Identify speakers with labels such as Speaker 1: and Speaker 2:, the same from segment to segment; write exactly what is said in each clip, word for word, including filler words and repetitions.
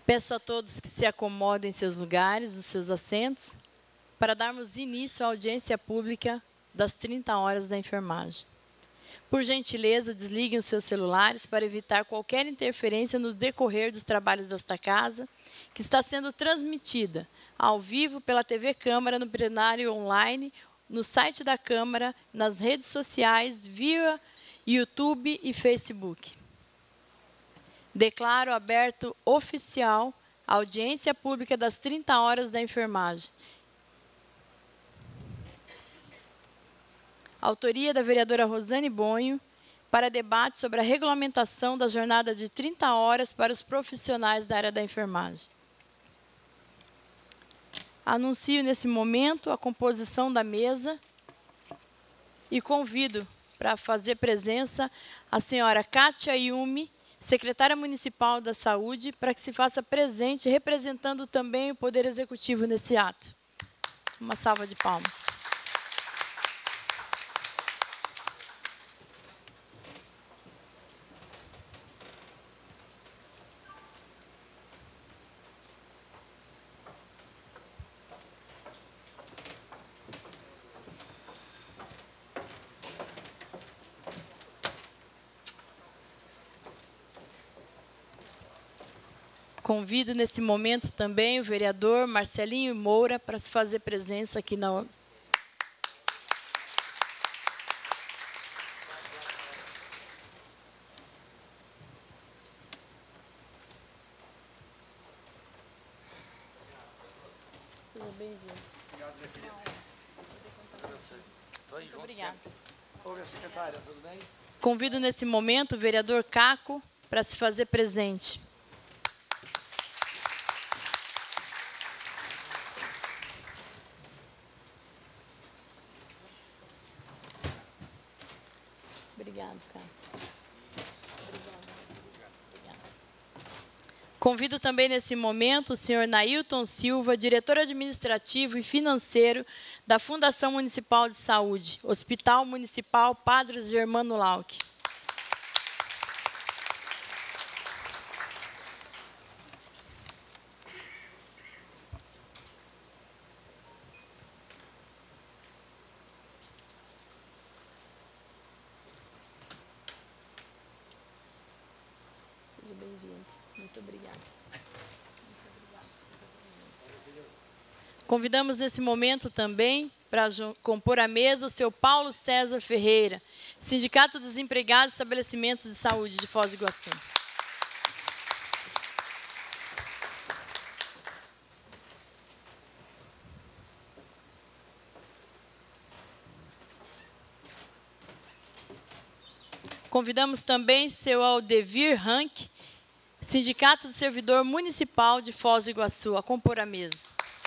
Speaker 1: Peço a todos que se acomodem em seus lugares, nos seus assentos, para darmos início à audiência pública das trinta horas da enfermagem. Por gentileza, desliguem os seus celulares para evitar qualquer interferência no decorrer dos trabalhos desta casa, que está sendo transmitida ao vivo pela T V Câmara, no plenário online, no site da Câmara, nas redes sociais, via YouTube e Facebook. Declaro aberto oficial a audiência pública das trinta horas da enfermagem. Autoria da vereadora Rosane Bonho, para debate sobre a regulamentação da jornada de trinta horas para os profissionais da área da enfermagem. Anuncio nesse momento a composição da mesa e convido para fazer presença a senhora Kátia Yumi, secretária municipal da Saúde, para que se faça presente, representando também o Poder Executivo nesse ato. Uma salva de palmas. Convido nesse momento também o vereador Marcelinho Moura para se fazer presença aqui na... Seja bem-vindo.
Speaker 2: Obrigado, minha querida.
Speaker 1: Muito obrigada.
Speaker 2: Ô, minha secretária, tudo bem?
Speaker 1: Convido nesse momento o vereador Caco para se fazer presente. Obrigado, cara. Convido também nesse momento o senhor Nailton Silva, diretor administrativo e financeiro da Fundação Municipal de Saúde, Hospital Municipal Padre Germano Lauck. Seja bem-vindo. Muito obrigada. Convidamos nesse momento também, para compor a mesa, o seu Paulo César Ferreira, Sindicato dos Empregados e Estabelecimentos de Saúde de Foz do Iguaçu. Convidamos também seu Aldevir Rank, Sindicato do Servidor Municipal de Foz do Iguaçu, a compor a mesa.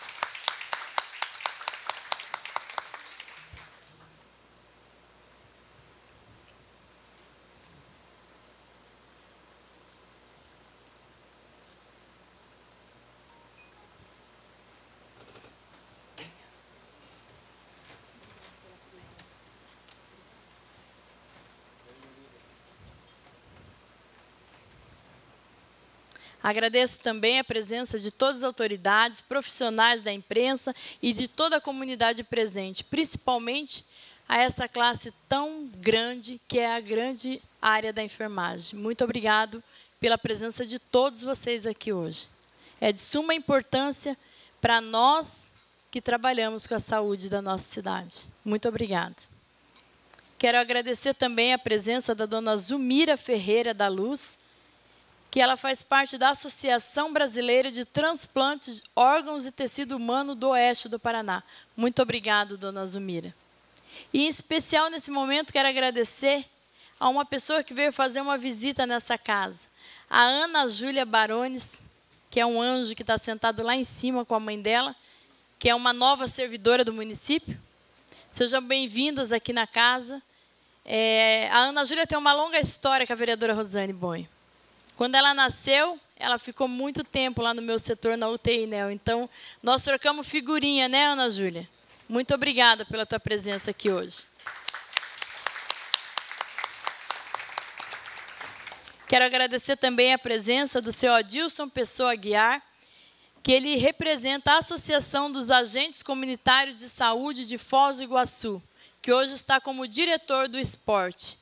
Speaker 1: Agradeço também a presença de todas as autoridades, profissionais da imprensa e de toda a comunidade presente, principalmente a essa classe tão grande que é a grande área da enfermagem. Muito obrigado pela presença de todos vocês aqui hoje. É de suma importância para nós que trabalhamos com a saúde da nossa cidade. Muito obrigada. Quero agradecer também a presença da dona Zumira Ferreira da Luz, que ela faz parte da Associação Brasileira de Transplantes de Órgãos e Tecido Humano do Oeste do Paraná. Muito obrigado, dona Zumira. E, em especial, nesse momento, quero agradecer a uma pessoa que veio fazer uma visita nessa casa, a Ana Júlia Barones, que é um anjo que está sentado lá em cima com a mãe dela, que é uma nova servidora do município. Sejam bem-vindas aqui na casa. É, a Ana Júlia tem uma longa história com a vereadora Rosane Bonho. Quando ela nasceu, ela ficou muito tempo lá no meu setor, na U T I, né? Então, nós trocamos figurinha, né, Ana Júlia? Muito obrigada pela tua presença aqui hoje. Quero agradecer também a presença do seu Adilson Pessoa Aguiar, que ele representa a Associação dos Agentes Comunitários de Saúde de Foz do Iguaçu, que hoje está como diretor do esporte.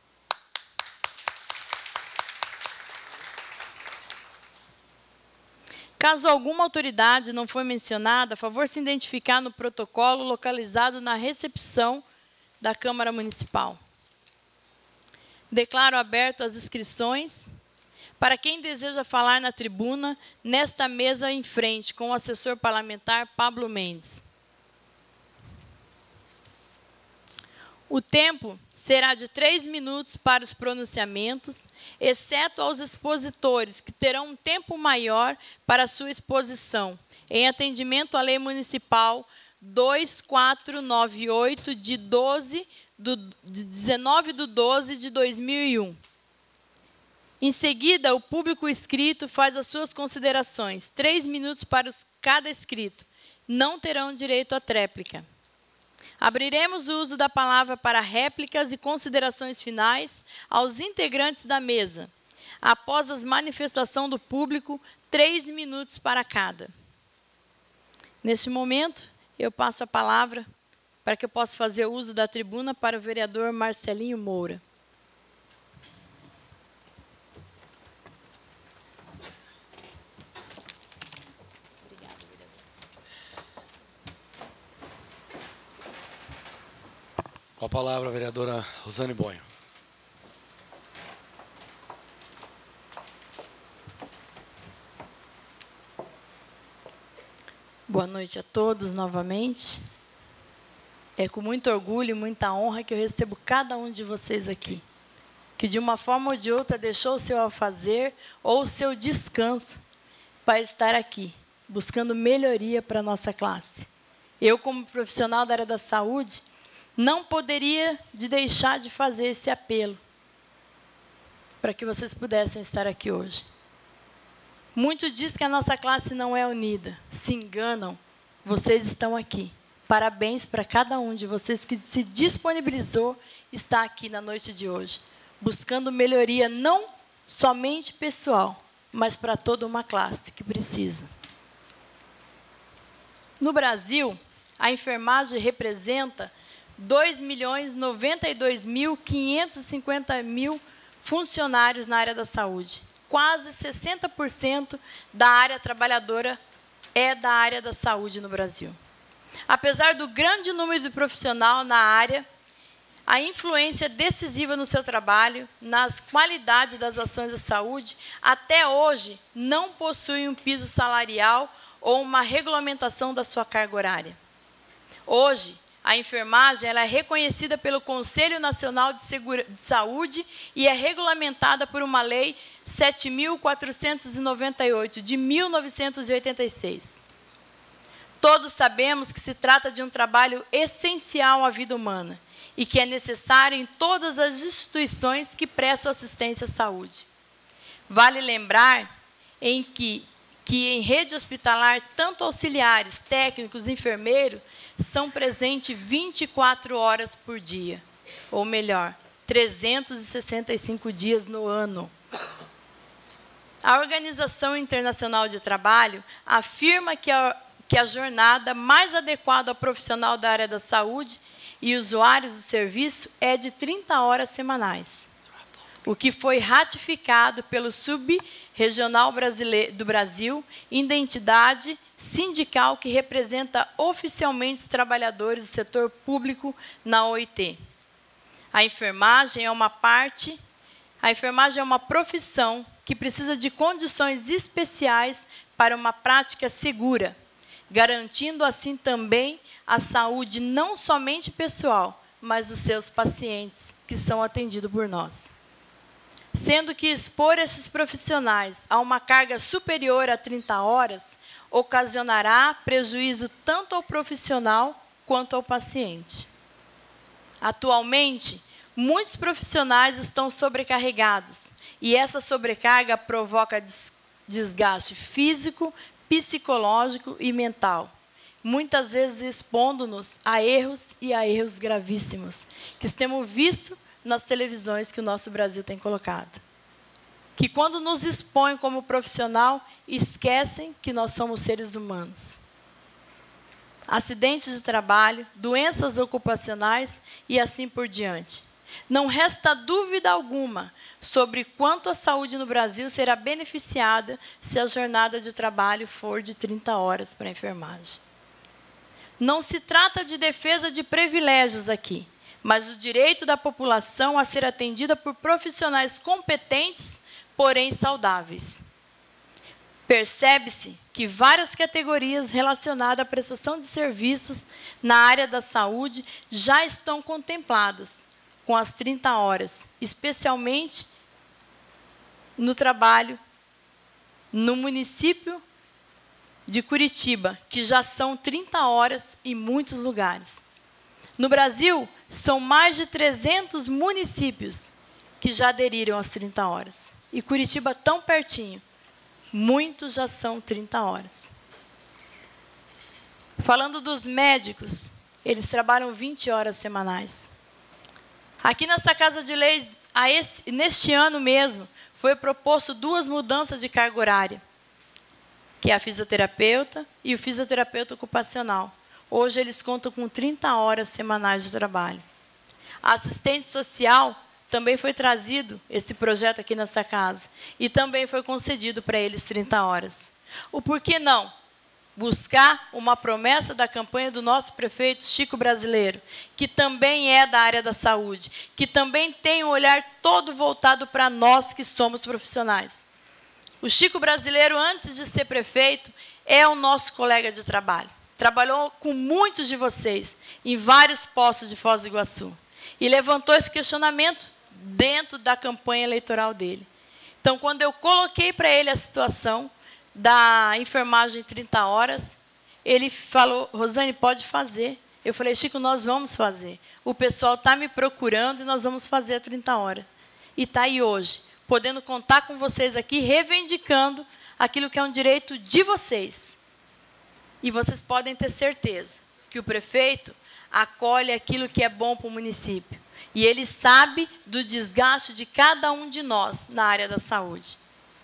Speaker 1: Caso alguma autoridade não for mencionada, a favor se identificar no protocolo localizado na recepção da Câmara Municipal. Declaro aberto as inscrições para quem deseja falar na tribuna, nesta mesa em frente, com o assessor parlamentar Pablo Mendes. O tempo será de três minutos para os pronunciamentos, exceto aos expositores, que terão um tempo maior para a sua exposição, em atendimento à Lei Municipal dois mil quatrocentos e noventa e oito, de, doze, do, de dezenove de doze de dois mil e um. Em seguida, o público inscrito faz as suas considerações. Três minutos para os, cada inscrito. Não terão direito à tréplica. Abriremos o uso da palavra para réplicas e considerações finais aos integrantes da mesa. Após a manifestação do público, três minutos para cada. Neste momento, eu passo a palavra para que eu possa fazer uso da tribuna para o vereador Marcelinho Moura.
Speaker 2: Com a palavra, a vereadora Rosane Bonho.
Speaker 1: Boa noite a todos novamente. É com muito orgulho e muita honra que eu recebo cada um de vocês aqui, que de uma forma ou de outra deixou o seu afazer ou o seu descanso para estar aqui, buscando melhoria para a nossa classe. Eu, como profissional da área da saúde, não poderia de deixar de fazer esse apelo para que vocês pudessem estar aqui hoje. Muito diz que a nossa classe não é unida. Se enganam, vocês estão aqui. Parabéns para cada um de vocês que se disponibilizou estar aqui na noite de hoje, buscando melhoria não somente pessoal, mas para toda uma classe que precisa. No Brasil, a enfermagem representa dois milhões noventa e dois mil quinhentos e cinquenta mil funcionários na área da saúde. Quase sessenta por cento da área trabalhadora é da área da saúde no Brasil. Apesar do grande número de profissionais na área, a influência decisiva no seu trabalho, nas qualidades das ações de saúde, até hoje não possui um piso salarial ou uma regulamentação da sua carga horária. Hoje, a enfermagem ela é reconhecida pelo Conselho Nacional de, Segura, de Saúde e é regulamentada por uma lei sete mil quatrocentos e noventa e oito, de mil novecentos e oitenta e seis. Todos sabemos que se trata de um trabalho essencial à vida humana e que é necessário em todas as instituições que prestam assistência à saúde. Vale lembrar em que, que em rede hospitalar, tanto auxiliares, técnicos, enfermeiros, são presentes vinte e quatro horas por dia, ou melhor, trezentos e sessenta e cinco dias no ano. A Organização Internacional de Trabalho afirma que a, que a jornada mais adequada ao profissional da área da saúde e usuários do serviço é de trinta horas semanais, o que foi ratificado pelo Sub-Regional do Brasil, entidade sindical que representa oficialmente os trabalhadores do setor público na O I T. A enfermagem é uma parte, a enfermagem é uma profissão que precisa de condições especiais para uma prática segura, garantindo assim também a saúde não somente pessoal, mas dos seus pacientes que são atendidos por nós. Sendo que expor esses profissionais a uma carga superior a trinta horas ocasionará prejuízo tanto ao profissional quanto ao paciente. Atualmente, muitos profissionais estão sobrecarregados e essa sobrecarga provoca desgaste físico, psicológico e mental, muitas vezes expondo-nos a erros e a erros gravíssimos que temos visto nas televisões que o nosso Brasil tem colocado. que quando nos expõem como profissional, esquecem que nós somos seres humanos. Acidentes de trabalho, doenças ocupacionais e assim por diante. Não resta dúvida alguma sobre quanto a saúde no Brasil será beneficiada se a jornada de trabalho for de trinta horas para a enfermagem. Não se trata de defesa de privilégios aqui, mas o direito da população a ser atendida por profissionais competentes, porém saudáveis. Percebe-se que várias categorias relacionadas à prestação de serviços na área da saúde já estão contempladas com as trinta horas, especialmente no trabalho no município de Curitiba, que já são trinta horas em muitos lugares. No Brasil, são mais de trezentos municípios que já aderiram às trinta horas. E Curitiba tão pertinho. Muitos já são trinta horas. Falando dos médicos, eles trabalham vinte horas semanais. Aqui nessa Casa de Leis, a esse, neste ano mesmo, foi proposto duas mudanças de carga horária, que é a fisioterapeuta e o fisioterapeuta ocupacional. Hoje eles contam com trinta horas semanais de trabalho. A assistente social também foi trazido esse projeto aqui nessa casa e também foi concedido para eles trinta horas. O porquê não? Buscar uma promessa da campanha do nosso prefeito Chico Brasileiro, que também é da área da saúde, que também tem um olhar todo voltado para nós que somos profissionais. O Chico Brasileiro, antes de ser prefeito, é o nosso colega de trabalho. Trabalhou com muitos de vocês em vários postos de Foz do Iguaçu e levantou esse questionamento dentro da campanha eleitoral dele. Então, quando eu coloquei para ele a situação da enfermagem em trinta horas, ele falou, Rosane, pode fazer. Eu falei, Chico, nós vamos fazer. O pessoal está me procurando e nós vamos fazer a trinta horas. E está aí hoje, podendo contar com vocês aqui, reivindicando aquilo que é um direito de vocês. E vocês podem ter certeza que o prefeito acolhe aquilo que é bom para o município. E ele sabe do desgaste de cada um de nós na área da saúde.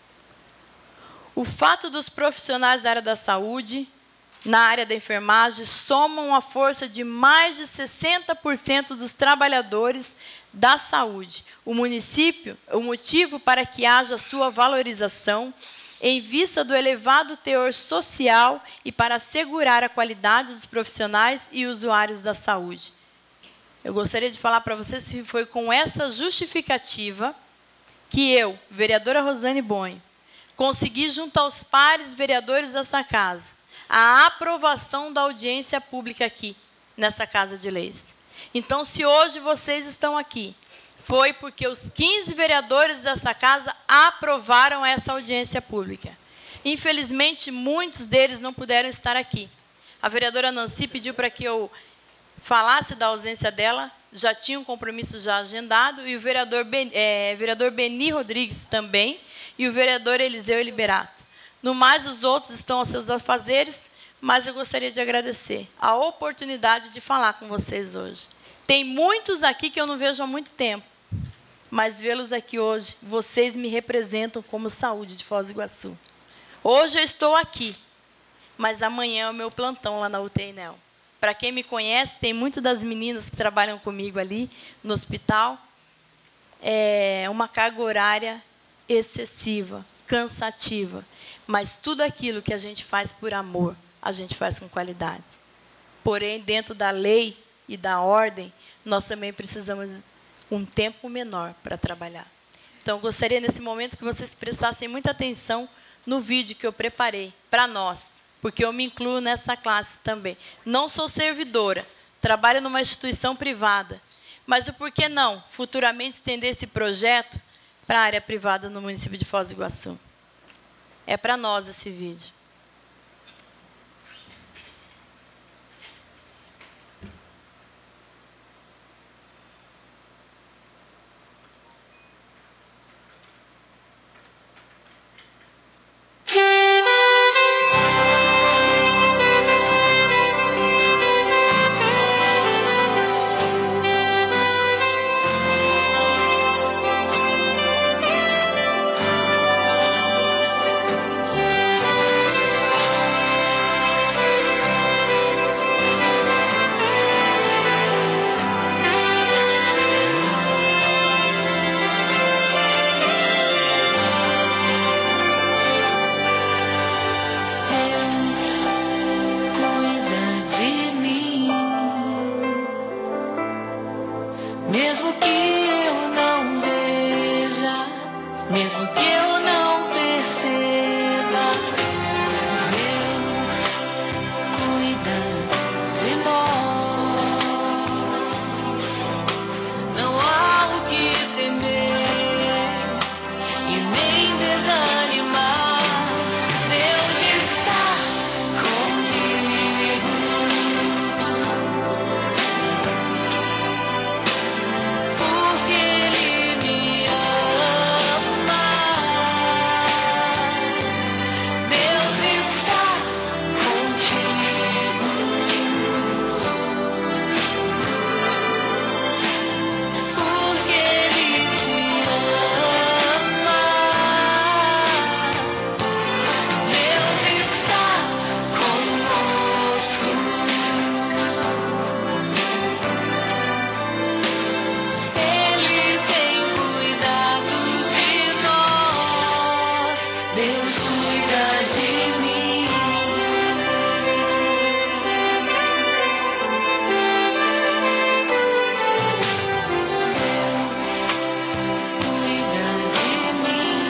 Speaker 1: O fato dos profissionais da área da saúde, na área da enfermagem, somam a força de mais de sessenta por cento dos trabalhadores da saúde. O município, o motivo para que haja sua valorização, em vista do elevado teor social e para assegurar a qualidade dos profissionais e usuários da saúde. Eu gostaria de falar para vocês que foi com essa justificativa que eu, vereadora Rosane Bonho, consegui, junto aos pares vereadores dessa casa, a aprovação da audiência pública aqui, nessa Casa de Leis. Então, se hoje vocês estão aqui, foi porque os quinze vereadores dessa casa aprovaram essa audiência pública. Infelizmente, muitos deles não puderam estar aqui. A vereadora Nancy pediu para que eu falasse da ausência dela, já tinha um compromisso já agendado, e o vereador, ben, é, vereador Beni Rodrigues também, e o vereador Eliseu Liberato. No mais, os outros estão aos seus afazeres, mas eu gostaria de agradecer a oportunidade de falar com vocês hoje. Tem muitos aqui que eu não vejo há muito tempo, mas vê-los aqui hoje, vocês me representam como saúde de Foz do Iguaçu. Hoje eu estou aqui, mas amanhã é o meu plantão lá na U T I Neo. Para quem me conhece, tem muitas das meninas que trabalham comigo ali no hospital. É uma carga horária excessiva, cansativa. Mas tudo aquilo que a gente faz por amor, a gente faz com qualidade. Porém, dentro da lei e da ordem, nós também precisamos um tempo menor para trabalhar. Então, eu gostaria, nesse momento, que vocês prestassem muita atenção no vídeo que eu preparei para nós, porque eu me incluo nessa classe também. Não sou servidora, trabalho numa instituição privada, mas o porquê não futuramente estender esse projeto para a área privada no município de Foz do Iguaçu? É para nós esse vídeo.
Speaker 3: mesmo que eu não veja, mesmo que eu não perceba, Deus cuida de nós. Não há o que temer e nem desanimar. Deus está comigo, porque Ele me ama. Deus está contigo, porque Ele te ama. Deus está conosco. Ele tem cuidado de nós. Deus cuida de mim. Deus cuida de mim.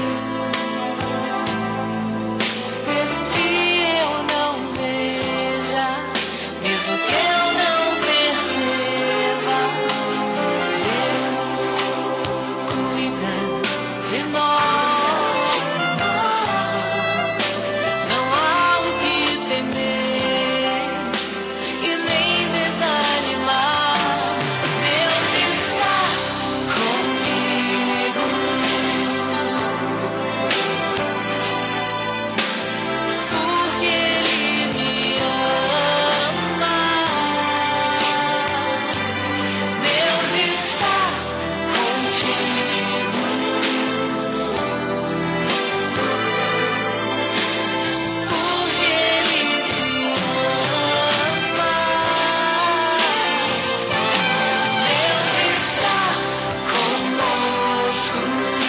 Speaker 3: Mesmo que eu não veja, mesmo que eu não perceba, Deus cuida de nós. Não há o que temer e nem desanimar. Deus está comigo, porque Ele me ama. Deus está contigo, porque Ele te ama. Deus está conosco.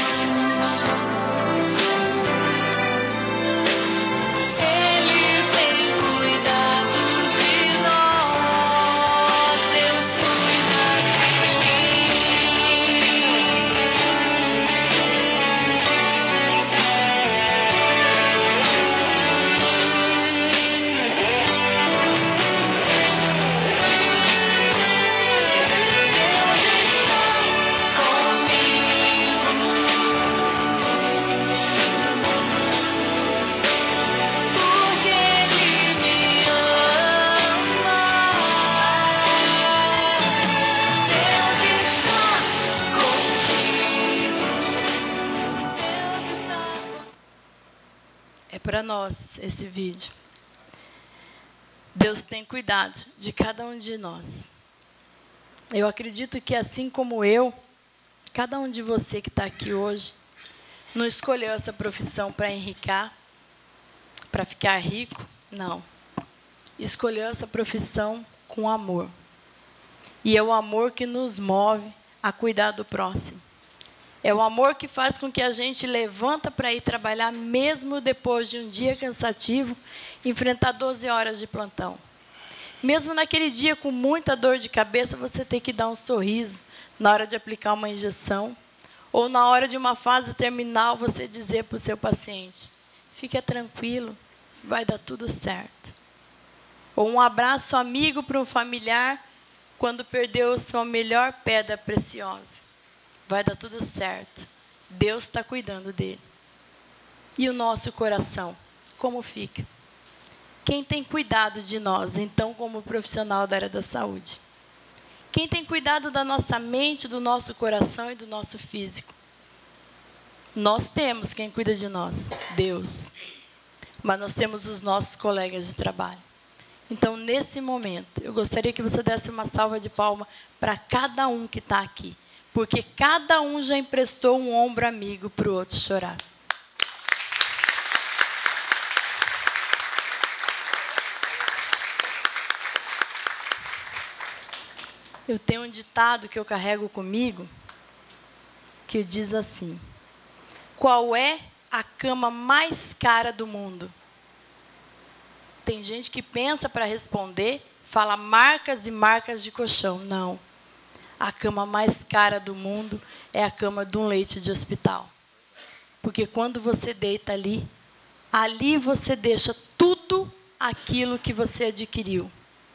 Speaker 3: Ele tem cuidado de nós. Deus cuida de mim. Deus está comigo, porque Ele me ama. Deus está contigo. Deus está
Speaker 1: É para nós esse vídeo. Deus tem cuidado de cada um de nós. Eu acredito que assim como eu, cada um de você que está aqui hoje, não escolheu essa profissão para enriquecer, para ficar rico, não. Escolheu essa profissão com amor. E é o amor que nos move a cuidar do próximo. É o amor que faz com que a gente levanta para ir trabalhar, mesmo depois de um dia cansativo, enfrentar doze horas de plantão. Mesmo naquele dia com muita dor de cabeça, você tem que dar um sorriso na hora de aplicar uma injeção, ou na hora de uma fase terminal, você dizer para o seu paciente: fica tranquilo, vai dar tudo certo. Ou um abraço amigo para um familiar quando perdeu sua melhor pedra preciosa. Vai dar tudo certo. Deus está cuidando dele. E o nosso coração, como fica? Quem tem cuidado de nós, então, como profissional da área da saúde? Quem tem cuidado da nossa mente, do nosso coração e do nosso físico? Nós temos quem cuida de nós, Deus. Mas nós temos os nossos colegas de trabalho. Então, nesse momento, eu gostaria que você desse uma salva de palmas para cada um que está aqui. Porque cada um já emprestou um ombro amigo para o outro chorar. Eu tenho um ditado que eu carrego comigo, que diz assim: qual é a cama mais cara do mundo? Tem gente que pensa para responder, fala marcas e marcas de colchão. Não. a cama mais cara do mundo é a cama de um leito de hospital. Porque quando você deita ali, ali você deixa tudo aquilo que você adquiriu.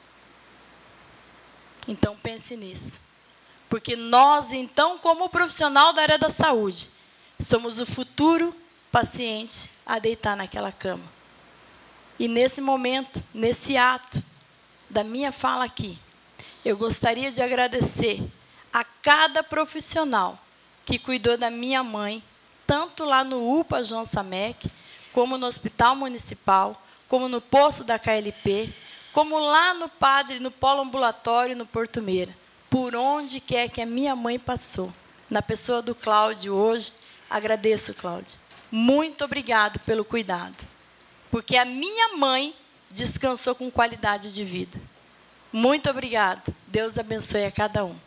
Speaker 1: Então, pense nisso. Porque nós, então, como profissional da área da saúde, somos o futuro paciente a deitar naquela cama. E nesse momento, nesse ato da minha fala aqui, eu gostaria de agradecer a cada profissional que cuidou da minha mãe, tanto lá no U P A João Samek, como no Hospital Municipal, como no posto da K L P, como lá no Padre, no Polo Ambulatório, no Porto Meira, por onde quer que a minha mãe passou. Na pessoa do Cláudio hoje, agradeço, Cláudio. Muito obrigado pelo cuidado, porque a minha mãe descansou com qualidade de vida. Muito obrigado. Deus abençoe a cada um.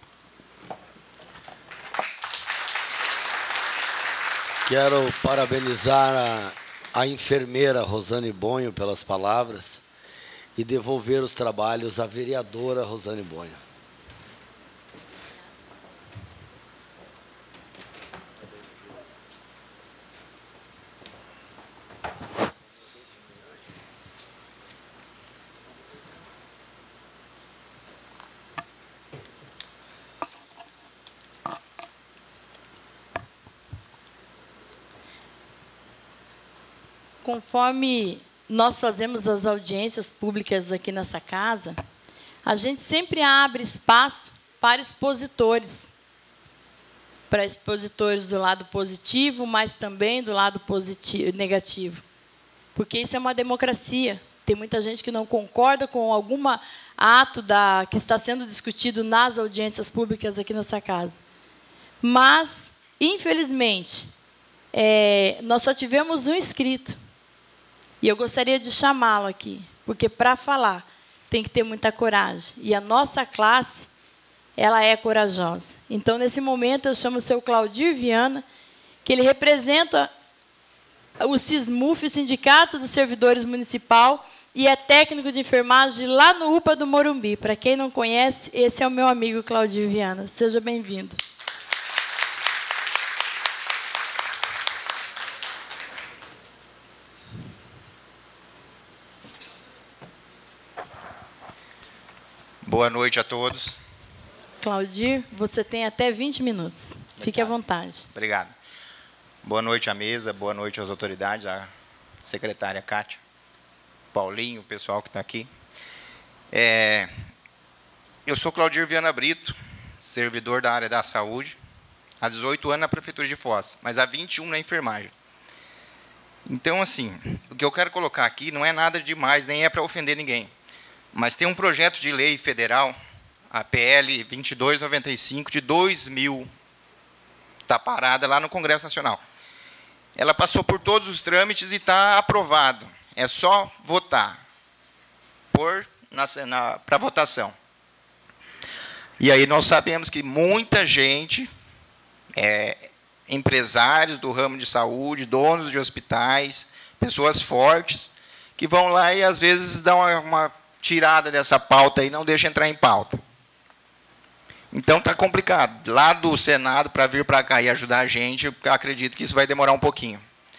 Speaker 2: Quero parabenizar a, a enfermeira Rosane Bonho pelas palavras e devolver os trabalhos à vereadora Rosane Bonho.
Speaker 1: Conforme nós fazemos as audiências públicas aqui nessa casa, a gente sempre abre espaço para expositores. Para expositores do lado positivo, mas também do lado positivo, negativo. Porque isso é uma democracia. Tem muita gente que não concorda com algum ato da, que está sendo discutido nas audiências públicas aqui nessa casa. Mas, infelizmente, é, nós só tivemos um inscrito. E eu gostaria de chamá-lo aqui, porque para falar tem que ter muita coragem. E a nossa classe, ela é corajosa. Então, nesse momento, eu chamo o seu Claudir Viana, que ele representa o SISMUF, o Sindicato dos Servidores Municipal, e é técnico de enfermagem lá no U P A do Morumbi. Para quem não conhece, esse é o meu amigo Claudir Viana. Seja bem-vindo.
Speaker 4: Boa noite a todos.
Speaker 1: Claudir, você tem até vinte minutos. Fique à vontade.
Speaker 4: Obrigado. Boa noite à mesa, boa noite às autoridades, à secretária Kátia, Paulinho, o pessoal que está aqui. É, eu sou Claudir Viana Brito, servidor da área da saúde, há dezoito anos na Prefeitura de Foz, mas há vinte e um na enfermagem. Então, assim, o que eu quero colocar aqui não é nada demais, nem é para ofender ninguém. Mas tem um projeto de lei federal, a P L vinte e dois noventa e cinco, de dois mil, está parada lá no Congresso Nacional. Ela passou por todos os trâmites e está aprovado. É só votar por, na, na, para votação. E aí nós sabemos que muita gente, é, empresários do ramo de saúde, donos de hospitais, pessoas fortes, que vão lá e, às vezes, dão uma... uma tirada dessa pauta e não deixa entrar em pauta. Então, está complicado. Lá do Senado, para vir para cá e ajudar a gente, eu acredito que isso vai demorar um pouquinho.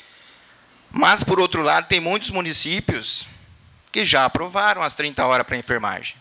Speaker 4: Mas, por outro lado, tem muitos municípios que já aprovaram as trinta horas para a enfermagem.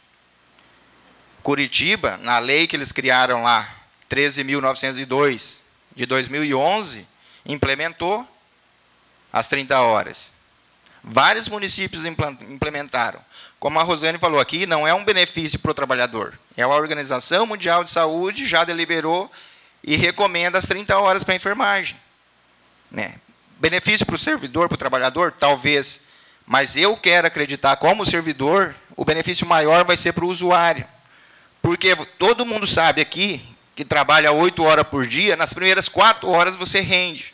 Speaker 4: Curitiba, na lei que eles criaram lá, treze mil novecentos e dois, de dois mil e onze, implementou as trinta horas. Vários municípios implementaram. Como a Rosane falou aqui, não é um benefício para o trabalhador. É a Organização Mundial de Saúde já deliberou e recomenda as trinta horas para a enfermagem. Né? Benefício para o servidor, para o trabalhador? Talvez. Mas eu quero acreditar, como servidor, o benefício maior vai ser para o usuário. Porque todo mundo sabe aqui que trabalha oito horas por dia, nas primeiras quatro horas você rende.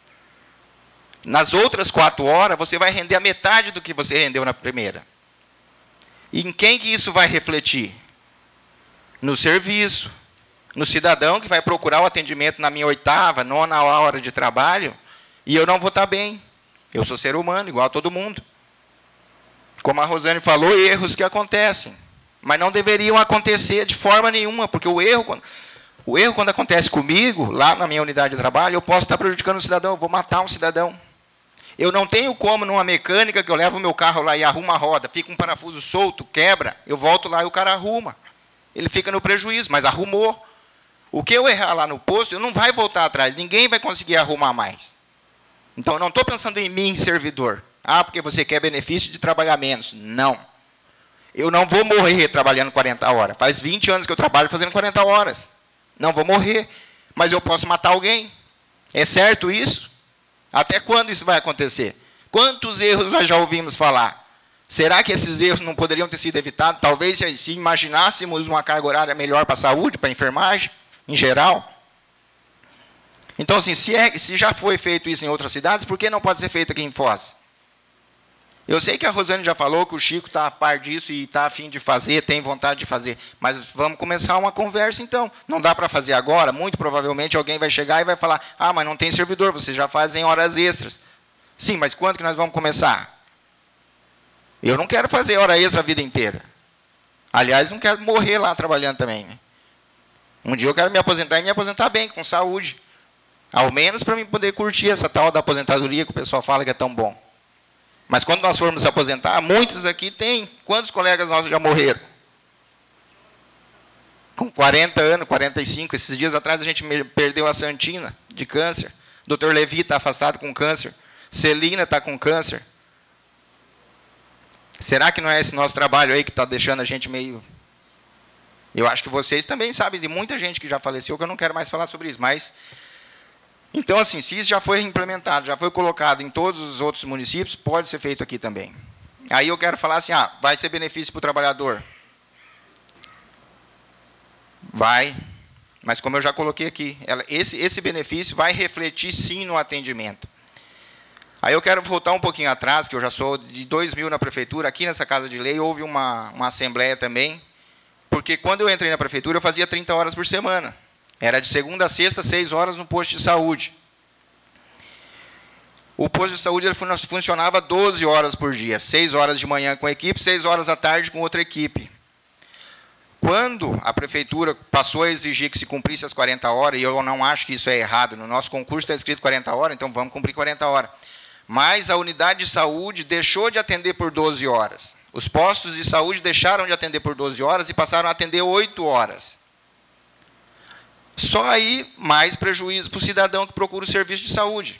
Speaker 4: Nas outras quatro horas, você vai render a metade do que você rendeu na primeira. E em quem que isso vai refletir? No serviço. No cidadão que vai procurar o atendimento na minha oitava, nona hora de trabalho, e eu não vou estar bem. Eu sou ser humano, igual a todo mundo. Como a Rosane falou, erros que acontecem. mas não deveriam acontecer de forma nenhuma, porque o erro, quando, o erro, quando acontece comigo, lá na minha unidade de trabalho, eu posso estar prejudicando um cidadão, eu vou matar um cidadão. Eu não tenho como, numa mecânica, que eu levo o meu carro lá e arrumo a roda, fica um parafuso solto, quebra, eu volto lá e o cara arruma. Ele fica no prejuízo, mas arrumou. O que eu errar lá no posto, eu não vai voltar atrás, ninguém vai conseguir arrumar mais. Então, eu não estou pensando em mim, servidor. Ah, porque você quer benefício de trabalhar menos. Não. Eu não vou morrer trabalhando quarenta horas. Faz vinte anos que eu trabalho fazendo quarenta horas. Não vou morrer, mas eu posso matar alguém. É certo isso? Até quando isso vai acontecer? Quantos erros nós já ouvimos falar? Será que esses erros não poderiam ter sido evitados? Talvez se imaginássemos uma carga horária melhor para a saúde, para a enfermagem, em geral. Então, assim, se, é, se já foi feito isso em outras cidades, por que não pode ser feito aqui em Foz? Eu sei que a Rosane já falou que o Chico está a par disso e está a fim de fazer, tem vontade de fazer, mas vamos começar uma conversa, então. Não dá para fazer agora? Muito provavelmente alguém vai chegar e vai falar, ah, mas não tem servidor, vocês já fazem horas extras. Sim, mas quando que nós vamos começar? Eu não quero fazer hora extra a vida inteira. Aliás, não quero morrer lá trabalhando também. Né? Um dia eu quero me aposentar e me aposentar bem, com saúde. Ao menos para mim poder curtir essa tal da aposentadoria que o pessoal fala que é tão bom. Mas quando nós formos se aposentar, muitos aqui têm. Quantos colegas nossos já morreram? Com quarenta anos, quarenta e cinco. Esses dias atrás a gente perdeu a Santina, de câncer. doutor Levi está afastado com câncer. Celina está com câncer. Será que não é esse nosso trabalho aí que está deixando a gente meio... Eu acho que vocês também sabem de muita gente que já faleceu, que eu não quero mais falar sobre isso, mas... Então, assim, se isso já foi implementado, já foi colocado em todos os outros municípios, pode ser feito aqui também. Aí eu quero falar assim, ah, vai ser benefício para o trabalhador? Vai, mas como eu já coloquei aqui, ela, esse, esse benefício vai refletir sim no atendimento. Aí eu quero voltar um pouquinho atrás, que eu já sou de dois mil na prefeitura, aqui nessa Casa de Lei houve uma, uma assembleia também, porque quando eu entrei na prefeitura eu fazia trinta horas por semana. Era de segunda a sexta, seis horas no posto de saúde. O posto de saúde ele funcionava doze horas por dia. seis horas de manhã com a equipe, seis horas da tarde com outra equipe. Quando a prefeitura passou a exigir que se cumprisse as quarenta horas, e eu não acho que isso é errado, no nosso concurso está escrito quarenta horas, então vamos cumprir quarenta horas. Mas a unidade de saúde deixou de atender por doze horas. Os postos de saúde deixaram de atender por doze horas e passaram a atender oito horas. Só aí mais prejuízo para o cidadão que procura o serviço de saúde.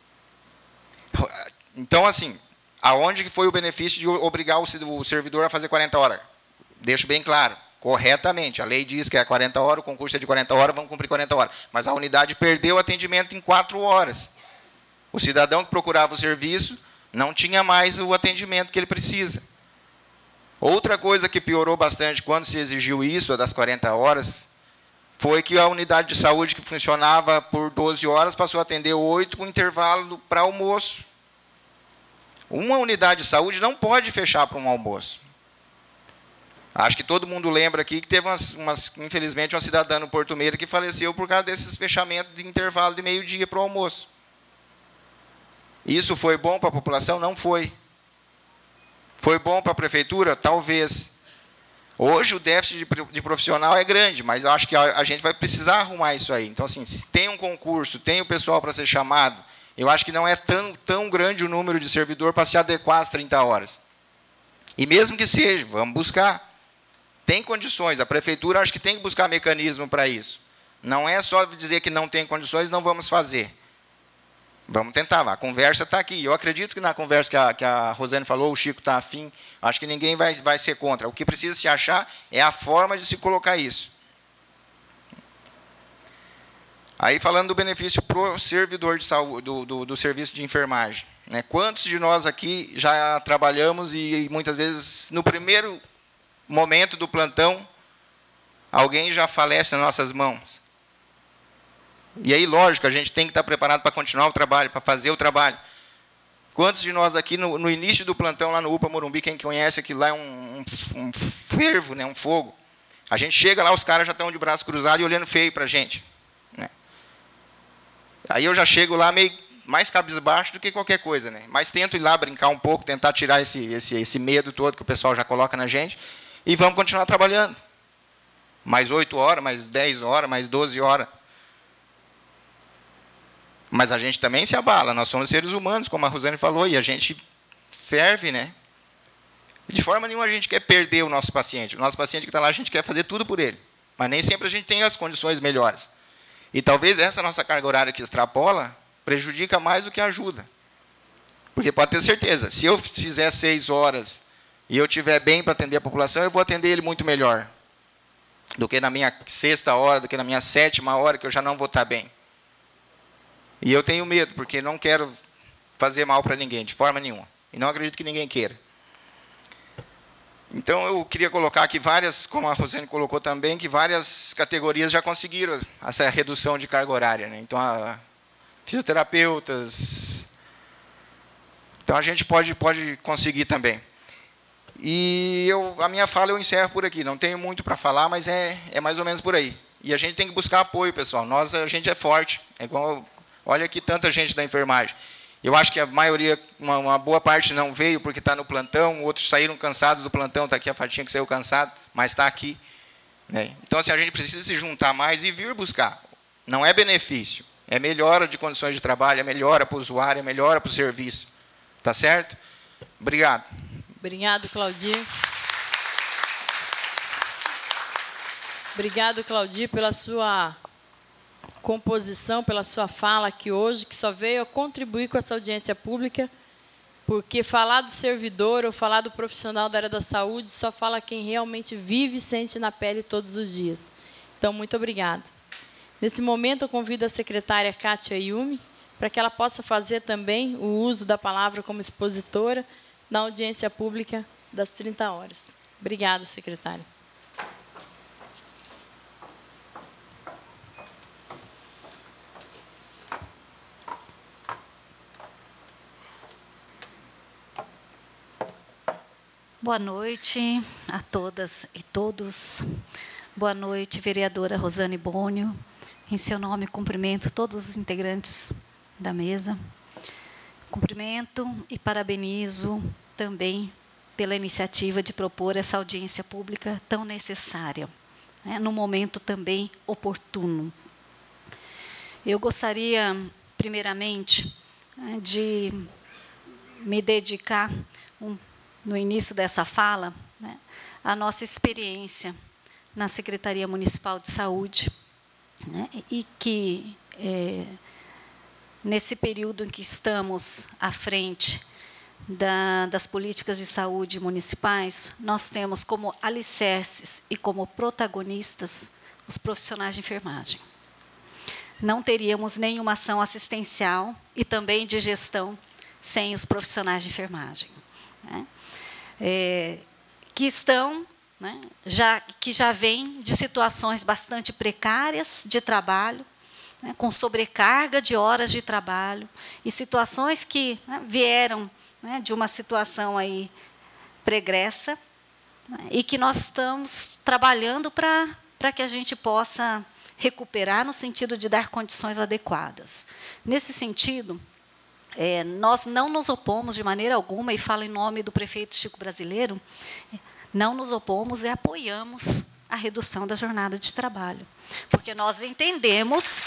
Speaker 4: Então, assim, aonde que foi o benefício de obrigar o servidor a fazer quarenta horas? Deixo bem claro, corretamente. A lei diz que é quarenta horas, o concurso é de quarenta horas, vamos cumprir quarenta horas. Mas a unidade perdeu o atendimento em quatro horas. O cidadão que procurava o serviço não tinha mais o atendimento que ele precisa. Outra coisa que piorou bastante quando se exigiu isso, das quarenta horas, foi que a unidade de saúde que funcionava por doze horas passou a atender oito com intervalo para almoço. Uma unidade de saúde não pode fechar para um almoço. Acho que todo mundo lembra aqui que teve, umas, umas, infelizmente, uma cidadã no Porto Meira que faleceu por causa desses fechamentos de intervalo de meio-dia para o almoço. Isso foi bom para a população? Não foi. Foi bom para a prefeitura? Talvez. Hoje o déficit de profissional é grande, mas eu acho que a gente vai precisar arrumar isso aí. Então, assim, se tem um concurso, tem o pessoal para ser chamado, eu acho que não é tão, tão grande o número de servidor para se adequar às trinta horas. E mesmo que seja, vamos buscar. Tem condições, a prefeitura acho que tem que buscar mecanismo para isso. Não é só dizer que não tem condições, não vamos fazer. Vamos tentar, a conversa está aqui. Eu acredito que na conversa que a, que a Rosane falou, o Chico está afim, acho que ninguém vai, vai ser contra. O que precisa se achar é a forma de se colocar isso. Aí, falando do benefício para o servidor de saúde, do, do, do serviço de enfermagem. Né? Quantos de nós aqui já trabalhamos e, muitas vezes, no primeiro momento do plantão, alguém já falece nas nossas mãos? E aí, lógico, a gente tem que estar preparado para continuar o trabalho, para fazer o trabalho. Quantos de nós aqui, no, no início do plantão, lá no U P A Morumbi, quem conhece, aquilo lá é um, um, um fervo, né, um fogo. A gente chega lá, os caras já estão de braço cruzado e olhando feio para a gente. Né? Aí eu já chego lá meio mais cabisbaixo do que qualquer coisa. Né? Mas tento ir lá brincar um pouco, tentar tirar esse, esse, esse medo todo que o pessoal já coloca na gente. e vamos continuar trabalhando. Mais oito horas, mais dez horas, mais doze horas. Mas a gente também se abala, nós somos seres humanos, como a Rosane falou, e a gente ferve, né? De forma nenhuma a gente quer perder o nosso paciente. O nosso paciente que está lá, a gente quer fazer tudo por ele. Mas nem sempre a gente tem as condições melhores. E talvez essa nossa carga horária que extrapola prejudica mais do que ajuda. Porque pode ter certeza, se eu fizer seis horas e eu estiver bem para atender a população, eu vou atender ele muito melhor do que na minha sexta hora, do que na minha sétima hora, que eu já não vou estar bem. E eu tenho medo, porque não quero fazer mal para ninguém, de forma nenhuma. E não acredito que ninguém queira. Então, eu queria colocar aqui várias, como a Rosane colocou também, que várias categorias já conseguiram essa redução de carga horária, né? Então, a fisioterapeutas. Então, a gente pode, pode conseguir também. E eu, a minha fala eu encerro por aqui. Não tenho muito para falar, mas é, é mais ou menos por aí. E a gente tem que buscar apoio, pessoal. Nós, a gente é forte. É igual, olha aqui tanta gente da enfermagem. Eu acho que a maioria, uma, uma boa parte não veio porque está no plantão, outros saíram cansados do plantão, está aqui a Fatinha que saiu cansado, mas está aqui. Né? Então, assim, a gente precisa se juntar mais e vir buscar. Não é benefício, é melhora de condições de trabalho, é melhora para o usuário, é melhora para o serviço. Tá certo? Obrigado.
Speaker 1: Obrigado, Claudir. Obrigado, Claudir, pela sua composição, pela sua fala aqui hoje, que só veio a contribuir com essa audiência pública, porque falar do servidor ou falar do profissional da área da saúde só fala quem realmente vive e sente na pele todos os dias. Então, muito obrigada. Nesse momento, eu convido a secretária Kátia Yumi para que ela possa fazer também o uso da palavra como expositora na audiência pública das trinta horas. Obrigada, secretária.
Speaker 5: Boa noite a todas e todos. Boa noite, vereadora Rosane Bonio. Em seu nome, cumprimento todos os integrantes da mesa. Cumprimento e parabenizo também pela iniciativa de propor essa audiência pública tão necessária, né, num momento também oportuno. Eu gostaria, primeiramente, né, de me dedicar um no início dessa fala, né, a nossa experiência na Secretaria Municipal de Saúde, né, e que, é, nesse período em que estamos à frente da, das políticas de saúde municipais, nós temos como alicerces e como protagonistas os profissionais de enfermagem. Não teríamos nenhuma ação assistencial e também de gestão sem os profissionais de enfermagem, né? É, que estão, né, já, que já vêm de situações bastante precárias de trabalho, né, com sobrecarga de horas de trabalho, e situações que, né, vieram, né, de uma situação aí pregressa, né, e que nós estamos trabalhando para para que a gente possa recuperar no sentido de dar condições adequadas. Nesse sentido, É, nós não nos opomos de maneira alguma, e falo em nome do prefeito Chico Brasileiro, não nos opomos e apoiamos a redução da jornada de trabalho, porque nós entendemos,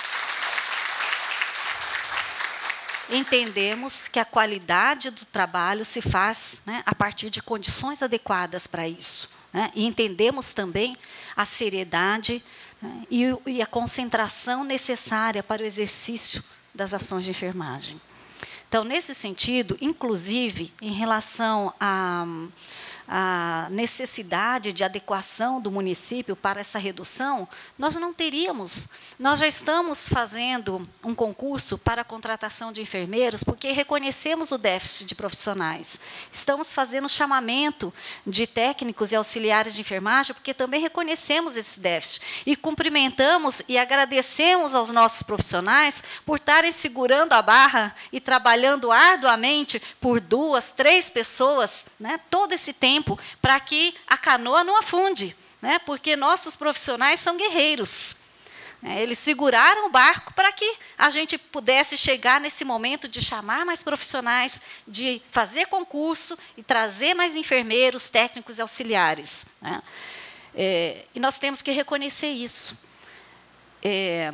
Speaker 5: entendemos que a qualidade do trabalho se faz, né, a partir de condições adequadas para isso, né, e entendemos também a seriedade, né, e, e a concentração necessária para o exercício das ações de enfermagem. Então, nesse sentido, inclusive, em relação à, à necessidade de adequação do município para essa redução, nós não teríamos, nós já estamos fazendo um concurso para a contratação de enfermeiros, porque reconhecemos o déficit de profissionais. Estamos fazendo chamamento de técnicos e auxiliares de enfermagem, porque também reconhecemos esse déficit. E cumprimentamos e agradecemos aos nossos profissionais por estarem segurando a barra e trabalhando arduamente por duas, três pessoas, né, todo esse tempo, para que a canoa não afunde, né, porque nossos profissionais são guerreiros. É, eles seguraram o barco para que a gente pudesse chegar nesse momento de chamar mais profissionais, de fazer concurso e trazer mais enfermeiros, técnicos e auxiliares. Né? É, e nós temos que reconhecer isso. É,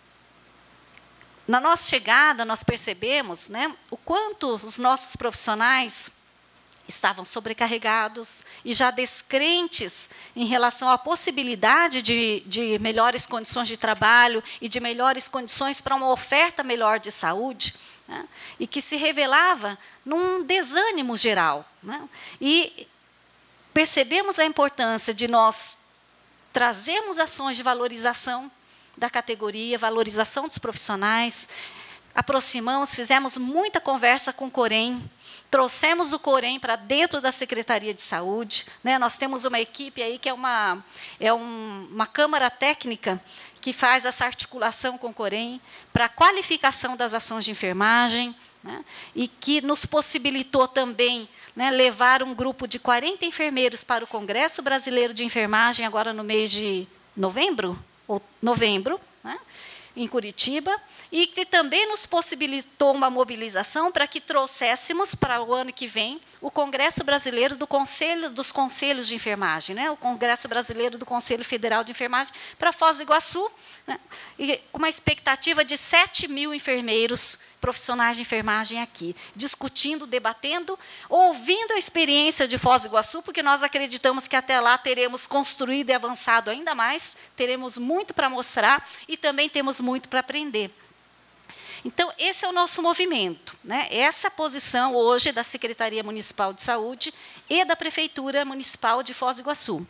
Speaker 5: na nossa chegada, nós percebemos, né, o quanto os nossos profissionais estavam sobrecarregados e já descrentes em relação à possibilidade de, de melhores condições de trabalho e de melhores condições para uma oferta melhor de saúde, né, e que se revelava num desânimo geral. Né, e percebemos a importância de nós trazermos ações de valorização da categoria, valorização dos profissionais, aproximamos, fizemos muita conversa com o Corém, trouxemos o Corém para dentro da Secretaria de Saúde. Né? Nós temos uma equipe aí que é uma, é um, uma câmara técnica que faz essa articulação com o Corém para a qualificação das ações de enfermagem, né? E que nos possibilitou também, né, levar um grupo de quarenta enfermeiros para o Congresso Brasileiro de Enfermagem, agora no mês de novembro, ou novembro, né, em Curitiba, e que também nos possibilitou uma mobilização para que trouxéssemos para o ano que vem o Congresso Brasileiro do Conselho, dos Conselhos de Enfermagem, né, o Congresso Brasileiro do Conselho Federal de Enfermagem, para Foz do Iguaçu, né, e com uma expectativa de sete mil enfermeiros profissionais de enfermagem aqui, discutindo, debatendo, ouvindo a experiência de Foz do Iguaçu, porque nós acreditamos que até lá teremos construído e avançado ainda mais, teremos muito para mostrar e também temos muito para aprender. Então, esse é o nosso movimento, né? Essa posição hoje da Secretaria Municipal de Saúde e da Prefeitura Municipal de Foz do Iguaçu.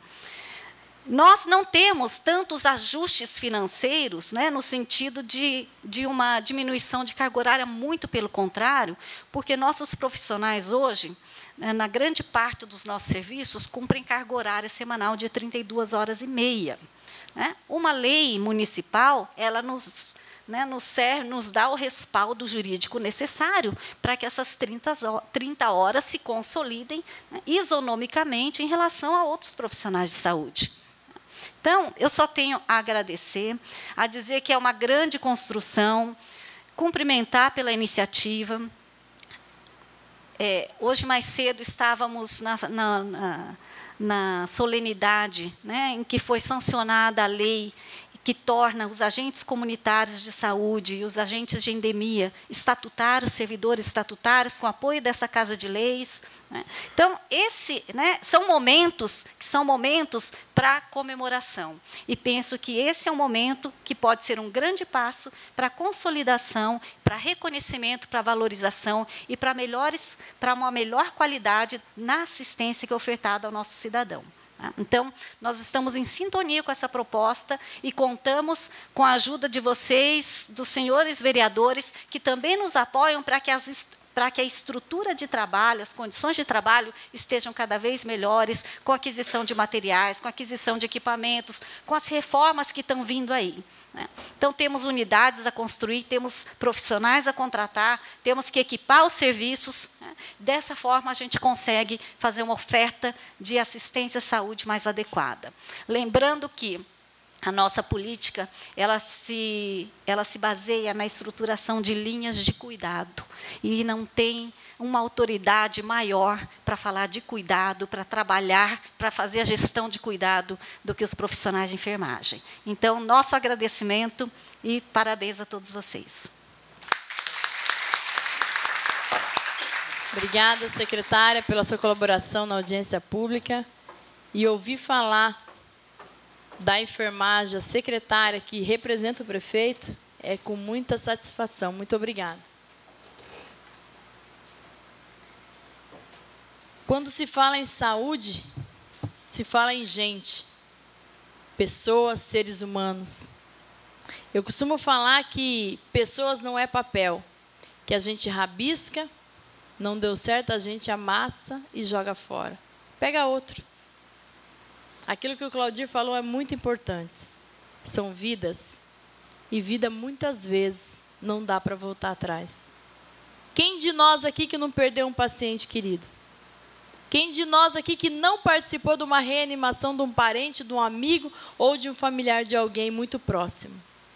Speaker 5: Nós não temos tantos ajustes financeiros, né, no sentido de, de uma diminuição de carga horária, muito pelo contrário, porque nossos profissionais hoje, né, na grande parte dos nossos serviços, cumprem carga horária semanal de trinta e duas horas e meia. Né? Uma lei municipal, ela nos, né, nos, serve, nos dá o respaldo jurídico necessário para que essas trinta horas se consolidem, né, isonomicamente em relação a outros profissionais de saúde. Então, eu só tenho a agradecer, a dizer que é uma grande construção, cumprimentar pela iniciativa. É, hoje, mais cedo, estávamos na, na, na, na solenidade, né, em que foi sancionada a lei que torna os agentes comunitários de saúde e os agentes de endemia estatutários, servidores estatutários, com apoio dessa Casa de Leis. Né? Então, esse, né, são momentos que são momentos para comemoração. E penso que esse é um momento que pode ser um grande passo para a consolidação, para reconhecimento, para valorização e para melhores, para uma melhor qualidade na assistência que é ofertada ao nosso cidadão. Então, nós estamos em sintonia com essa proposta e contamos com a ajuda de vocês, dos senhores vereadores, que também nos apoiam para que, as, para que a estrutura de trabalho, as condições de trabalho estejam cada vez melhores, com a aquisição de materiais, com a aquisição de equipamentos, com as reformas que estão vindo aí. Né? Então, temos unidades a construir, temos profissionais a contratar, temos que equipar os serviços. Né? Dessa forma, a gente consegue fazer uma oferta de assistência à saúde mais adequada. Lembrando que a nossa política ela se, ela se baseia na estruturação de linhas de cuidado e não tem uma autoridade maior para falar de cuidado, para trabalhar, para fazer a gestão de cuidado do que os profissionais de enfermagem. Então, nosso agradecimento e parabéns a todos vocês.
Speaker 1: Obrigada, secretária, pela sua colaboração na audiência pública. E ouvir falar da enfermagem, a secretária que representa o prefeito, é com muita satisfação. Muito obrigada. Quando se fala em saúde, se fala em gente, pessoas, seres humanos. Eu costumo falar que pessoas não é papel, que a gente rabisca, não deu certo, a gente amassa e joga fora. Pega outro. Aquilo que o Claudir falou é muito importante. São vidas, e vida muitas vezes não dá para voltar atrás. Quem de nós aqui que não perdeu um paciente querido? Quem de nós aqui que não participou de uma reanimação de um parente, de um amigo ou de um familiar de alguém muito próximo?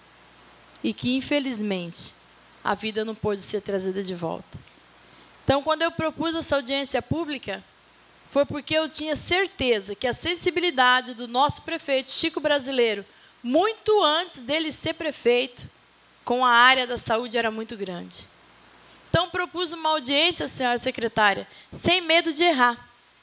Speaker 1: e que, infelizmente, a vida não pôde ser trazida de volta. Então, quando eu propus essa audiência pública, foi porque eu tinha certeza que a sensibilidade do nosso prefeito Chico Brasileiro, muito antes dele ser prefeito, com a área da saúde era muito grande. Então, propus uma audiência, senhora secretária, sem medo de errar.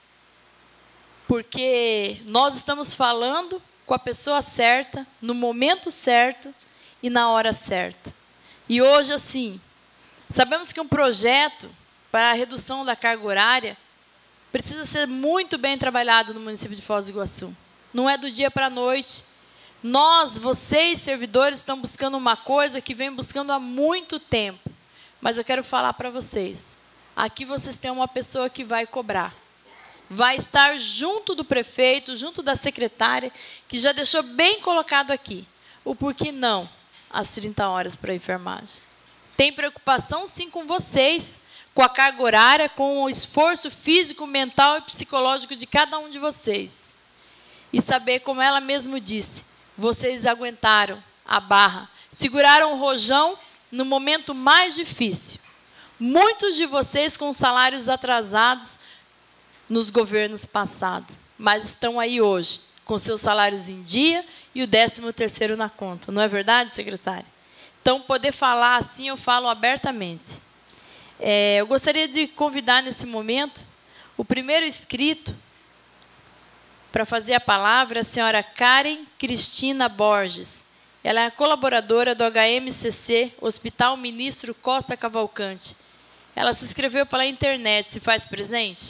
Speaker 1: Porque nós estamos falando com a pessoa certa, no momento certo e na hora certa. E hoje, assim, sabemos que um projeto para a redução da carga horária precisa ser muito bem trabalhado no município de Foz do Iguaçu. Não é do dia para a noite. Nós, vocês, servidores, estão buscando uma coisa que vem buscando há muito tempo. Mas eu quero falar para vocês. Aqui vocês têm uma pessoa que vai cobrar. Vai estar junto do prefeito, junto da secretária, que já deixou bem colocado aqui. O porquê não as trinta horas para a enfermagem. Tem preocupação, sim, com vocês, com a carga horária, com o esforço físico, mental e psicológico de cada um de vocês. E saber, como ela mesma disse, vocês aguentaram a barra, seguraram o rojão no momento mais difícil. Muitos de vocês com salários atrasados nos governos passados, mas estão aí hoje, com seus salários em dia e o décimo terceiro na conta. Não é verdade, secretária? Então, poder falar assim, eu falo abertamente. É, eu gostaria de convidar, nesse momento, o primeiro inscrito para fazer a palavra, a senhora Karen Cristina Borges. Ela é colaboradora do H M C C, Hospital Ministro Costa Cavalcante. Ela se inscreveu pela internet. Se faz presente?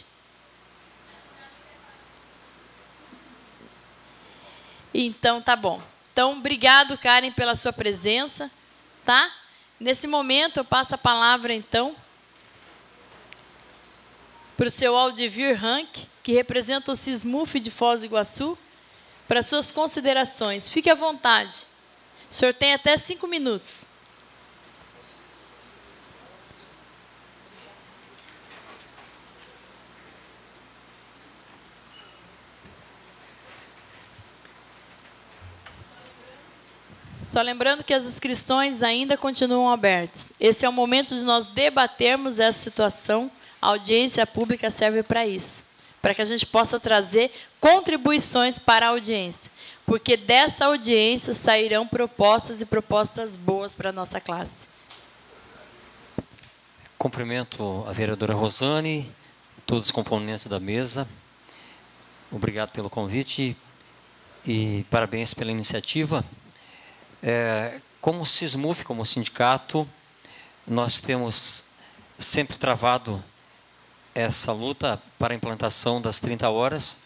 Speaker 1: Então, tá bom. Então, obrigado, Karen, pela sua presença. Tá? Nesse momento, eu passo a palavra, então, para o seu Aldivir Rank, que representa o SISMUF de Foz do Iguaçu, para suas considerações. Fique à vontade. O senhor tem até cinco minutos. Só lembrando que as inscrições ainda continuam abertas. Esse é o momento de nós debatermos essa situação. A audiência pública serve para isso, para que a gente possa trazer contribuições para a audiência, porque dessa audiência sairão propostas e propostas boas para a nossa classe.
Speaker 6: Cumprimento a vereadora Rosane, todos os componentes da mesa. Obrigado pelo convite e parabéns pela iniciativa. É, como SISMUF, como sindicato, nós temos sempre travado essa luta para a implantação das trinta horas.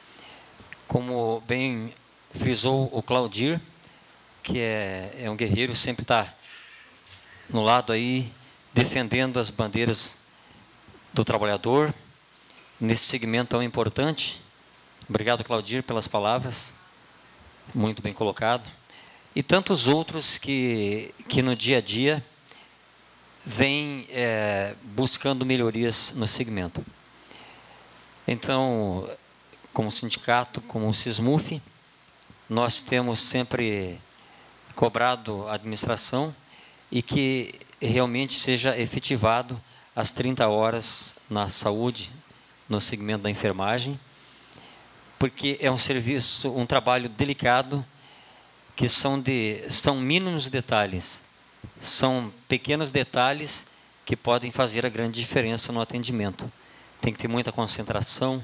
Speaker 6: Como bem frisou o Claudir, que é, é um guerreiro, sempre está no lado aí, defendendo as bandeiras do trabalhador, nesse segmento tão importante. Obrigado, Claudir, pelas palavras, muito bem colocado. E tantos outros que, que no dia a dia vêm é, buscando melhorias no segmento. Então, como sindicato, como SISMUF, nós temos sempre cobrado a administração e que realmente seja efetivado as trinta horas na saúde, no segmento da enfermagem, porque é um serviço, um trabalho delicado, que são, de, são mínimos detalhes, são pequenos detalhes que podem fazer a grande diferença no atendimento. Tem que ter muita concentração,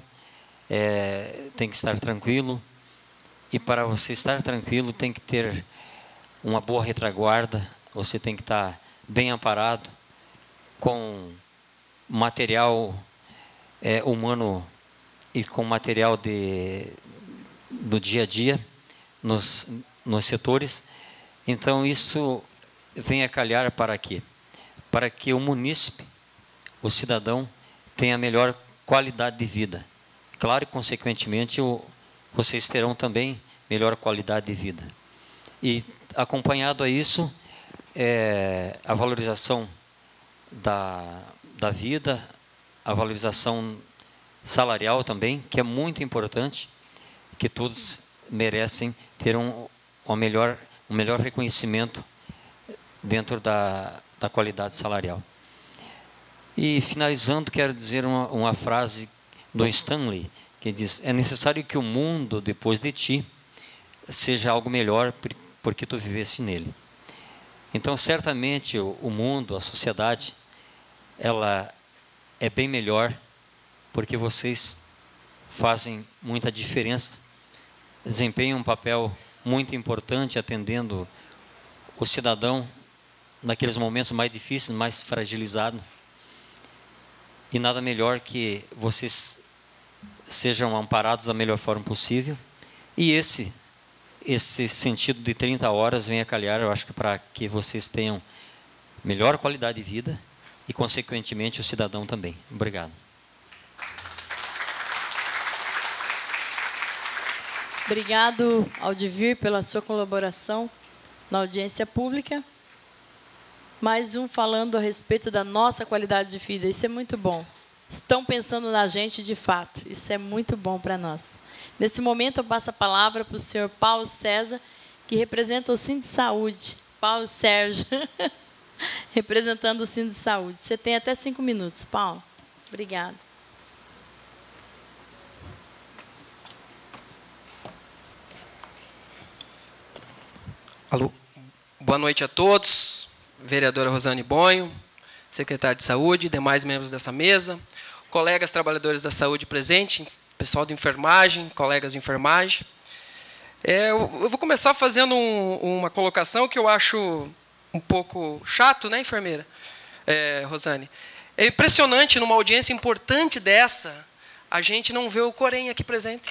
Speaker 6: é, tem que estar tranquilo, e para você estar tranquilo tem que ter uma boa retaguarda, você tem que estar bem amparado, com material é, humano e com material de, do dia a dia, nos nos setores. Então, isso vem a calhar para quê? Para que o munícipe, o cidadão, tenha melhor qualidade de vida. Claro e, consequentemente, o, vocês terão também melhor qualidade de vida. E, acompanhado a isso, é, a valorização da, da vida, a valorização salarial também, que é muito importante, que todos merecem ter um, um, melhor, um melhor reconhecimento dentro da, da qualidade salarial. E, finalizando, quero dizer uma, uma frase do Stanley, que diz: é necessário que o mundo, depois de ti, seja algo melhor porque tu vivesse nele. Então, certamente, o, o mundo, a sociedade, ela é bem melhor porque vocês fazem muita diferença, desempenham um papel muito importante atendendo o cidadão naqueles momentos mais difíceis, mais fragilizados. E nada melhor que vocês sejam amparados da melhor forma possível. E esse, esse sentido de trinta horas vem a calhar, eu acho que para que vocês tenham melhor qualidade de vida e, consequentemente, o cidadão também. Obrigado.
Speaker 1: Obrigado, Aldivir, pela sua colaboração na audiência pública. Mais um falando a respeito da nossa qualidade de vida. Isso é muito bom. Estão pensando na gente de fato. Isso é muito bom para nós. Nesse momento, eu passo a palavra para o senhor Paulo César, que representa o Sind Saúde. Paulo Sérgio, representando o Sind Saúde. Você tem até cinco minutos, Paulo. Obrigada.
Speaker 7: Alô. Boa noite a todos, vereadora Rosane Bonho, secretário de Saúde, demais membros dessa mesa, colegas trabalhadores da saúde presentes, pessoal de enfermagem, colegas de enfermagem. É, eu, eu vou começar fazendo um, uma colocação que eu acho um pouco chato, né, enfermeira é, Rosane? É impressionante, numa audiência importante dessa, a gente não vê o Corém aqui presente.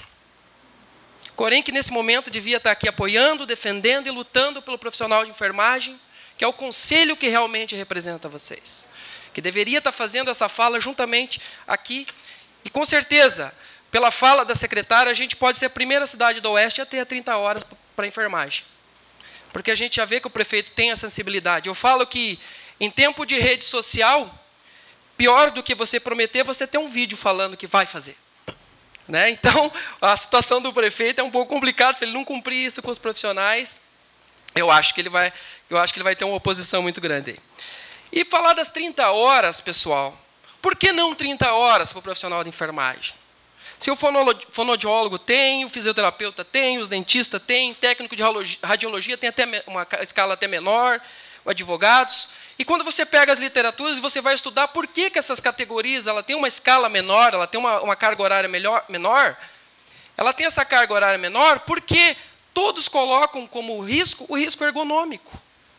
Speaker 7: Corém que nesse momento devia estar aqui apoiando, defendendo e lutando pelo profissional de enfermagem, que é o conselho que realmente representa vocês. Que deveria estar fazendo essa fala juntamente aqui. E com certeza, pela fala da secretária, a gente pode ser a primeira cidade do Oeste a ter trinta horas para enfermagem. Porque a gente já vê que o prefeito tem a sensibilidade. Eu falo que em tempo de rede social, pior do que você prometer, você ter um vídeo falando que vai fazer. Né? Então, a situação do prefeito é um pouco complicada. Se ele não cumprir isso com os profissionais, eu acho que ele vai, eu acho que ele vai ter uma oposição muito grande aí. E falar das trinta horas, pessoal, por que não trinta horas para o profissional de enfermagem? Se o fonoaudiólogo tem, o fisioterapeuta tem, os dentistas tem, técnico de radiologia tem até uma escala até menor, advogados. E quando você pega as literaturas e você vai estudar por que, que essas categorias ela tem uma escala menor, ela tem uma, uma carga horária melhor, menor, ela tem essa carga horária menor porque todos colocam como risco o risco ergonômico.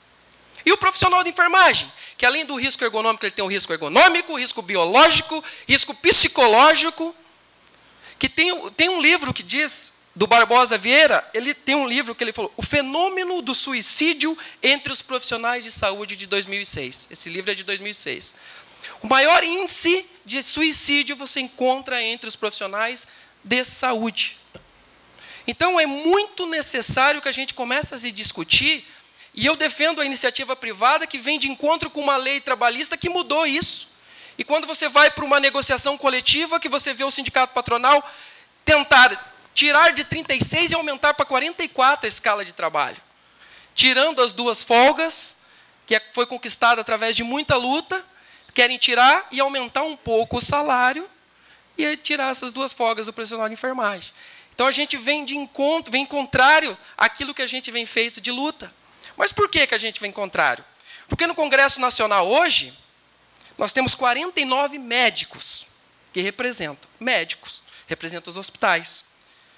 Speaker 7: E o profissional de enfermagem, que além do risco ergonômico, ele tem o risco ergonômico, risco biológico, risco psicológico, que tem, tem um livro que diz, do Barbosa Vieira, ele tem um livro que ele falou, O Fenômeno do Suicídio entre os Profissionais de Saúde, de dois mil e seis. Esse livro é de dois mil e seis. O maior índice de suicídio você encontra entre os profissionais de saúde. Então, é muito necessário que a gente comece a se discutir, e eu defendo a iniciativa privada que vem de encontro com uma lei trabalhista que mudou isso. E quando você vai para uma negociação coletiva, que você vê o sindicato patronal tentar tirar de trinta e seis e aumentar para quarenta e quatro a escala de trabalho. Tirando as duas folgas, que foi conquistada através de muita luta, querem tirar e aumentar um pouco o salário, e aí tirar essas duas folgas do profissional de enfermagem. Então, a gente vem de encontro, vem contrário àquilo que a gente vem feito de luta. Mas por que, que a gente vem contrário? Porque no Congresso Nacional hoje, nós temos quarenta e nove médicos que representam. Médicos, representam os hospitais.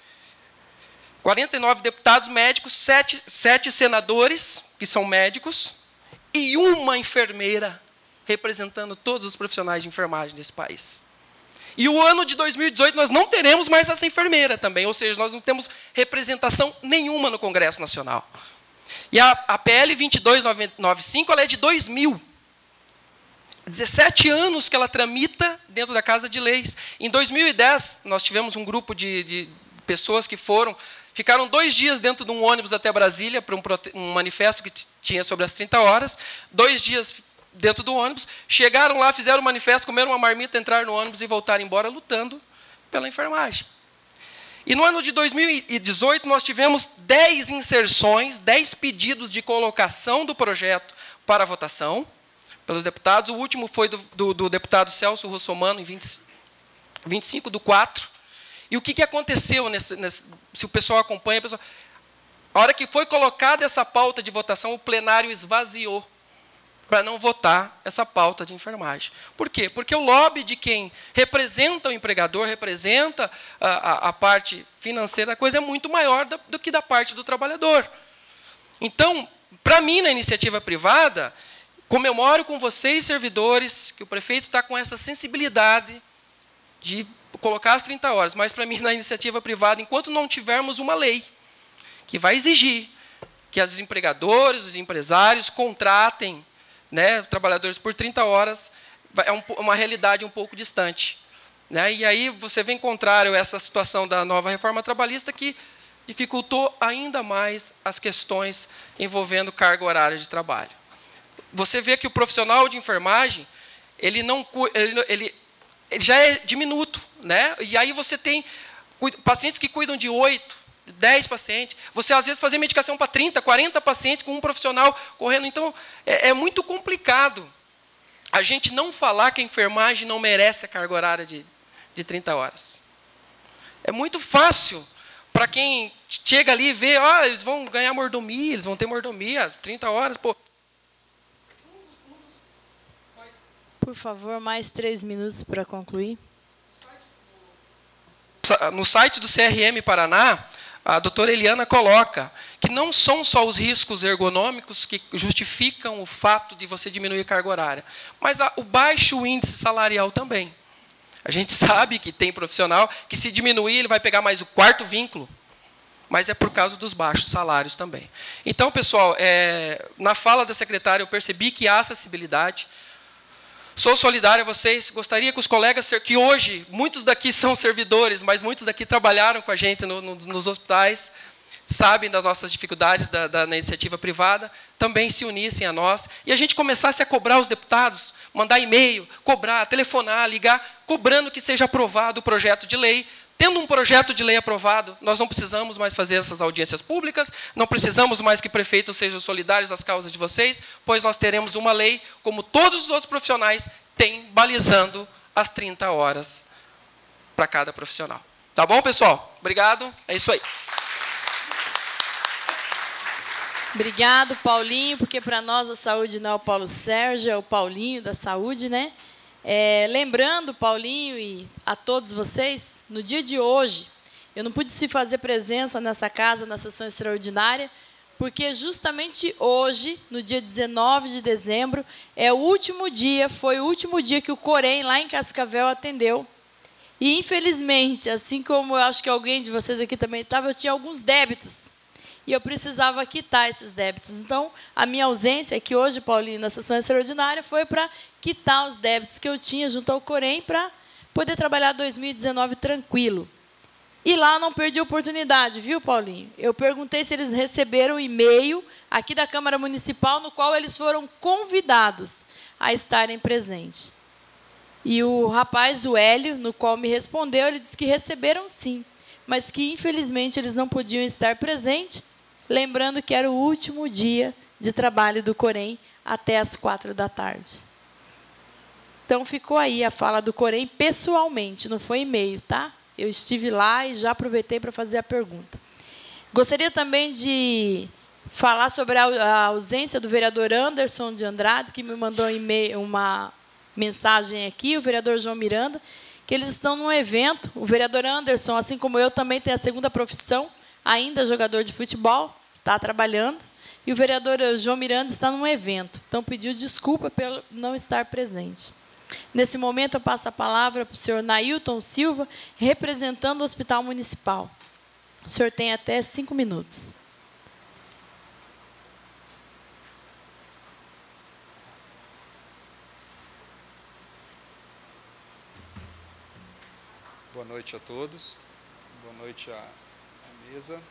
Speaker 7: quarenta e nove deputados médicos, sete, sete senadores, que são médicos, e uma enfermeira representando todos os profissionais de enfermagem desse país. E o ano de dois mil e dezoito nós não teremos mais essa enfermeira também, ou seja, nós não temos representação nenhuma no Congresso Nacional. E a, a P L vinte e dois noventa e cinco ela é de dois mil. dezessete anos que ela tramita dentro da Casa de Leis. Em dois mil e dez, nós tivemos um grupo de, de pessoas que foram, ficaram dois dias dentro de um ônibus até Brasília, para um, um manifesto que tinha sobre as trinta horas, dois dias dentro do ônibus, chegaram lá, fizeram um manifesto, comeram uma marmita, entraram no ônibus e voltaram embora lutando pela enfermagem. E no ano de dois mil e dezoito, nós tivemos dez inserções, dez pedidos de colocação do projeto para votação pelos deputados. O último foi do, do, do deputado Celso Russomano, em vinte, vinte e cinco do quatro. E o que, que aconteceu, nesse, nesse, se o pessoal acompanha, o pessoal, a hora que foi colocada essa pauta de votação, o plenário esvaziou para não votar essa pauta de enfermagem. Por quê? Porque o lobby de quem representa o empregador, representa a, a, a parte financeira da coisa, é muito maior do, do que da parte do trabalhador. Então, para mim, na iniciativa privada, comemoro com vocês, servidores, que o prefeito está com essa sensibilidade de colocar as trinta horas, mas, para mim, na iniciativa privada, enquanto não tivermos uma lei que vai exigir que os empregadores, os empresários contratem, né, trabalhadores por trinta horas, é um, uma realidade um pouco distante. Né? E aí você vem contrário a essa situação da nova reforma trabalhista, que dificultou ainda mais as questões envolvendo carga horária de trabalho. Você vê que o profissional de enfermagem, ele, não, ele, ele, ele já é diminuto. Né? E aí você tem pacientes que cuidam de oito, dez pacientes. Você, às vezes, fazer medicação para trinta, quarenta pacientes com um profissional correndo. Então, é, é muito complicado a gente não falar que a enfermagem não merece a carga horária de, de trinta horas. É muito fácil para quem chega ali e vê, ah, eles vão ganhar mordomia, eles vão ter mordomia, trinta horas. Pô.
Speaker 1: Por favor, mais três minutos para concluir.
Speaker 7: No site do C R M Paraná, a doutora Eliana coloca que não são só os riscos ergonômicos que justificam o fato de você diminuir a carga horária, mas a, o baixo índice salarial também. A gente sabe que tem profissional que, se diminuir, ele vai pegar mais o quarto vínculo, mas é por causa dos baixos salários também. Então, pessoal, é, na fala da secretária, eu percebi que há acessibilidade. Sou solidário a vocês, gostaria que os colegas, que hoje, muitos daqui são servidores, mas muitos daqui trabalharam com a gente no, no, nos hospitais, sabem das nossas dificuldades da, da, da iniciativa privada, também se unissem a nós, e a gente começasse a cobrar os deputados, mandar e-mail, cobrar, telefonar, ligar, cobrando que seja aprovado o projeto de lei. Tendo um projeto de lei aprovado, nós não precisamos mais fazer essas audiências públicas, não precisamos mais que prefeitos sejam solidários às causas de vocês, pois nós teremos uma lei, como todos os outros profissionais têm, balizando as trinta horas para cada profissional. Tá bom, pessoal? Obrigado. É isso aí.
Speaker 1: Obrigado, Paulinho, porque para nós a saúde não é o Paulo Sérgio, é o Paulinho da saúde, né? É, lembrando, Paulinho, e a todos vocês, no dia de hoje, eu não pude se fazer presença nessa casa, na sessão extraordinária, porque justamente hoje, no dia dezenove de dezembro, é o último dia, foi o último dia que o Corém, lá em Cascavel, atendeu. E, infelizmente, assim como eu acho que alguém de vocês aqui também estava, eu tinha alguns débitos. E eu precisava quitar esses débitos. Então, a minha ausência aqui hoje, Paulinho, na sessão extraordinária, foi para quitar os débitos que eu tinha junto ao Corém para poder trabalhar dois mil e dezenove tranquilo. E lá eu não perdi a oportunidade, viu, Paulinho? Eu perguntei se eles receberam um e-mail aqui da Câmara Municipal, no qual eles foram convidados a estarem presentes. E o rapaz, o Hélio, no qual me respondeu, ele disse que receberam sim, mas que, infelizmente, eles não podiam estar presentes, lembrando que era o último dia de trabalho do Corém até as quatro da tarde. Então, ficou aí a fala do Corém pessoalmente, não foi e-mail, tá? Eu estive lá e já aproveitei para fazer a pergunta. Gostaria também de falar sobre a ausência do vereador Anderson de Andrade, que me mandou um e-mail, uma mensagem aqui, o vereador João Miranda, que eles estão num evento. O vereador Anderson, assim como eu, também tem a segunda profissão, ainda jogador de futebol, está trabalhando, e o vereador João Miranda está num evento. Então, pediu desculpa pelo não estar presente. Nesse momento, eu passo a palavra para o senhor Nailton Silva, representando o Hospital Municipal. O senhor tem até cinco minutos.
Speaker 8: Boa noite a todos. Boa noite à, à mesa.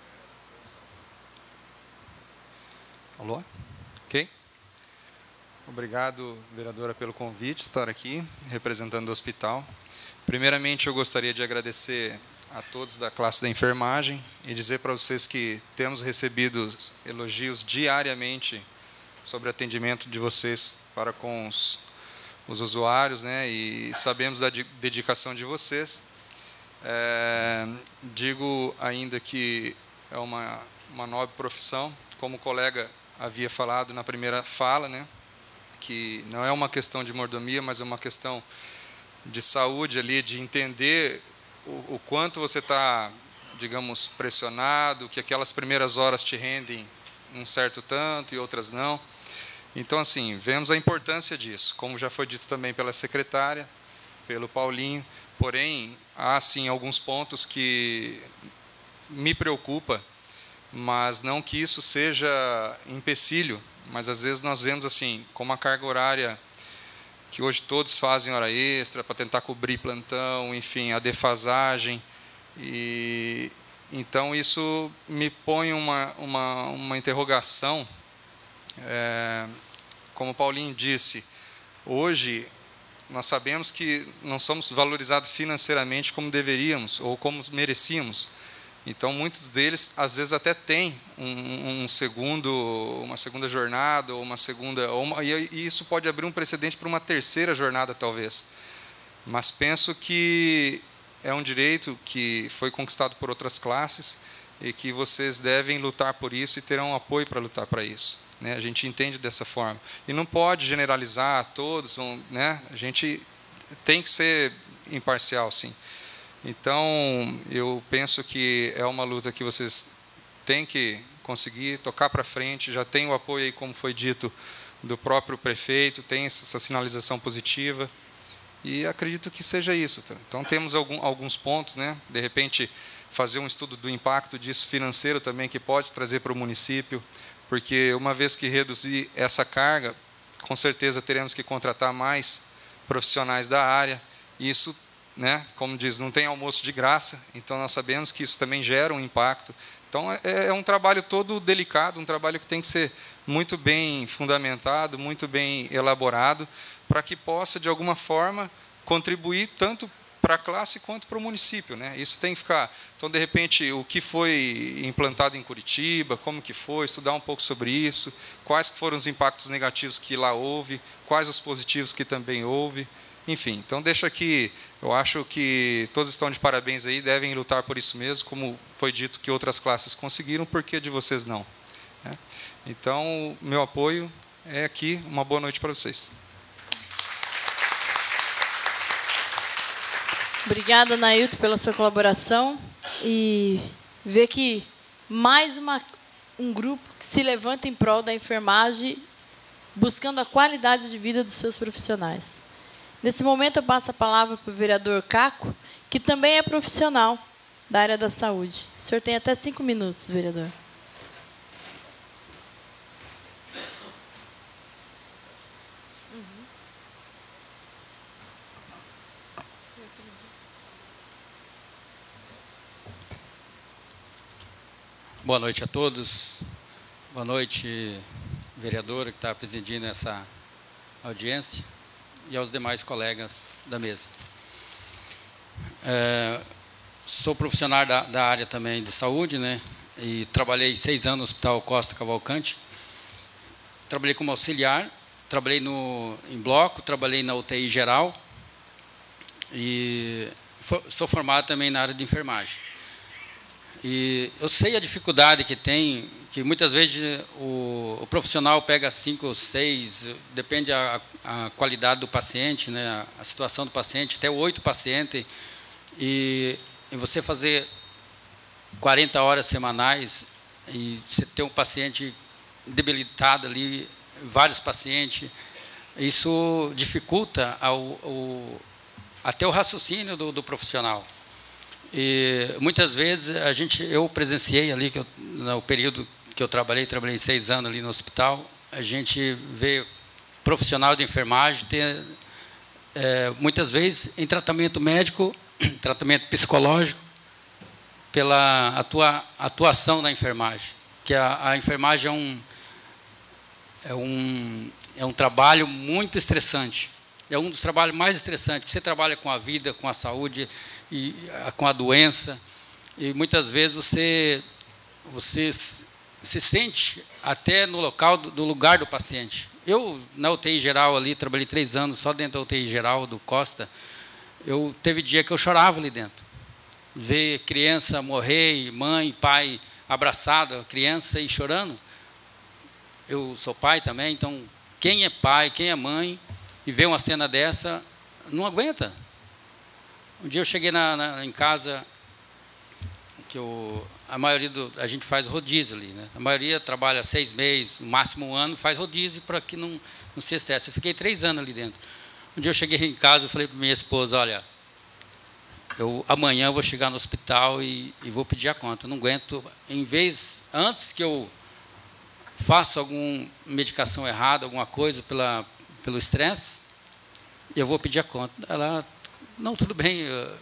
Speaker 8: Alô? Ok? Obrigado, vereadora, pelo convite, estar aqui representando o hospital. Primeiramente, eu gostaria de agradecer a todos da classe da enfermagem e dizer para vocês que temos recebido elogios diariamente sobre o atendimento de vocês para com os, os usuários, né? E sabemos da dedicação de vocês. É, digo ainda que é uma, uma nobre profissão, como o colega havia falado na primeira fala, né? Que não é uma questão de mordomia, mas é uma questão de saúde ali, de entender o, o quanto você está, digamos, pressionado, que aquelas primeiras horas te rendem um certo tanto e outras não. Então, assim, vemos a importância disso, como já foi dito também pela secretária, pelo Paulinho, porém, há, sim, alguns pontos que me preocupa, mas não que isso seja empecilho, mas às vezes nós vemos assim, como a carga horária, que hoje todos fazem hora extra para tentar cobrir plantão, enfim, a defasagem, e então isso me põe uma, uma, uma interrogação, é, como o Paulinho disse, hoje nós sabemos que não somos valorizados financeiramente como deveríamos, ou como merecíamos. Então, muitos deles, às vezes, até têm um, um segundo, uma segunda jornada, ou uma segunda, ou uma, e isso pode abrir um precedente para uma terceira jornada, talvez. Mas penso que é um direito que foi conquistado por outras classes e que vocês devem lutar por isso e terão apoio para lutar para isso. Né? A gente entende dessa forma. E não pode generalizar todos, né? A gente tem que ser imparcial, sim. Então, eu penso que é uma luta que vocês têm que conseguir tocar para frente. Já tem o apoio, aí, como foi dito, do próprio prefeito, tem essa sinalização positiva. E acredito que seja isso. Então, temos algum, alguns pontos, né? De repente, fazer um estudo do impacto disso financeiro também, que pode trazer para o município, porque uma vez que reduzir essa carga, com certeza teremos que contratar mais profissionais da área. E isso, né, como diz, não tem almoço de graça, então nós sabemos que isso também gera um impacto. Então, é, é um trabalho todo delicado, um trabalho que tem que ser muito bem fundamentado, muito bem elaborado, para que possa, de alguma forma, contribuir tanto para a classe quanto para o município. Né? Isso tem que ficar... Então, de repente, o que foi implantado em Curitiba, como que foi, estudar um pouco sobre isso, quais foram os impactos negativos que lá houve, quais os positivos que também houve. Enfim, então deixa aqui, eu acho que todos estão de parabéns aí, devem lutar por isso mesmo, como foi dito que outras classes conseguiram, por que de vocês não? Né? Então, meu apoio é aqui, uma boa noite para vocês.
Speaker 1: Obrigada, Nailton, pela sua colaboração, e ver que mais uma, um grupo que se levanta em prol da enfermagem, buscando a qualidade de vida dos seus profissionais. Nesse momento, eu passo a palavra para o vereador Caco, que também é profissional da área da saúde. O senhor tem até cinco minutos, vereador.
Speaker 9: Boa noite a todos. Boa noite, vereadora que está presidindo essa audiência, e aos demais colegas da mesa. É, sou profissional da, da área também de saúde, né? E trabalhei seis anos no Hospital Costa Cavalcante. Trabalhei como auxiliar, trabalhei no, em bloco, trabalhei na U T I geral e for, sou formado também na área de enfermagem. E eu sei a dificuldade que tem, que muitas vezes o, o profissional pega cinco, seis, depende a, a qualidade do paciente, né, a, a situação do paciente, até oito pacientes, e, e você fazer quarenta horas semanais e você ter um paciente debilitado ali, vários pacientes, isso dificulta ao, ao, até o raciocínio do, do profissional. E muitas vezes a gente, eu presenciei ali que eu, no período que eu trabalhei, trabalhei seis anos ali no hospital, a gente vê profissional de enfermagem ter é, muitas vezes em tratamento médico, tratamento psicológico, pela atua, atuação da enfermagem, que a, a enfermagem é um, é um é um trabalho muito estressante. É um dos trabalhos mais estressantes, que você trabalha com a vida, com a saúde, e com a doença, e muitas vezes você, você se sente até no local do, do lugar do paciente. Eu, na U T I geral ali, trabalhei três anos só dentro da U T I geral do Costa, eu teve dia que eu chorava ali dentro. Ver criança morrer, mãe, pai abraçada, criança e chorando. Eu sou pai também, então quem é pai, quem é mãe, e vê uma cena dessa, não aguenta. Um dia eu cheguei na, na, em casa, que eu, a maioria do, a gente faz rodízio ali, né? A maioria trabalha seis meses, no máximo um ano, faz rodízio para que não, não se estresse. Eu fiquei três anos ali dentro. Um dia eu cheguei em casa e falei para minha esposa, olha, eu, amanhã eu vou chegar no hospital e, e vou pedir a conta. Eu não aguento, em vez, antes que eu faça alguma medicação errada, alguma coisa pela, pelo estresse, eu vou pedir a conta. Ela, não, tudo bem,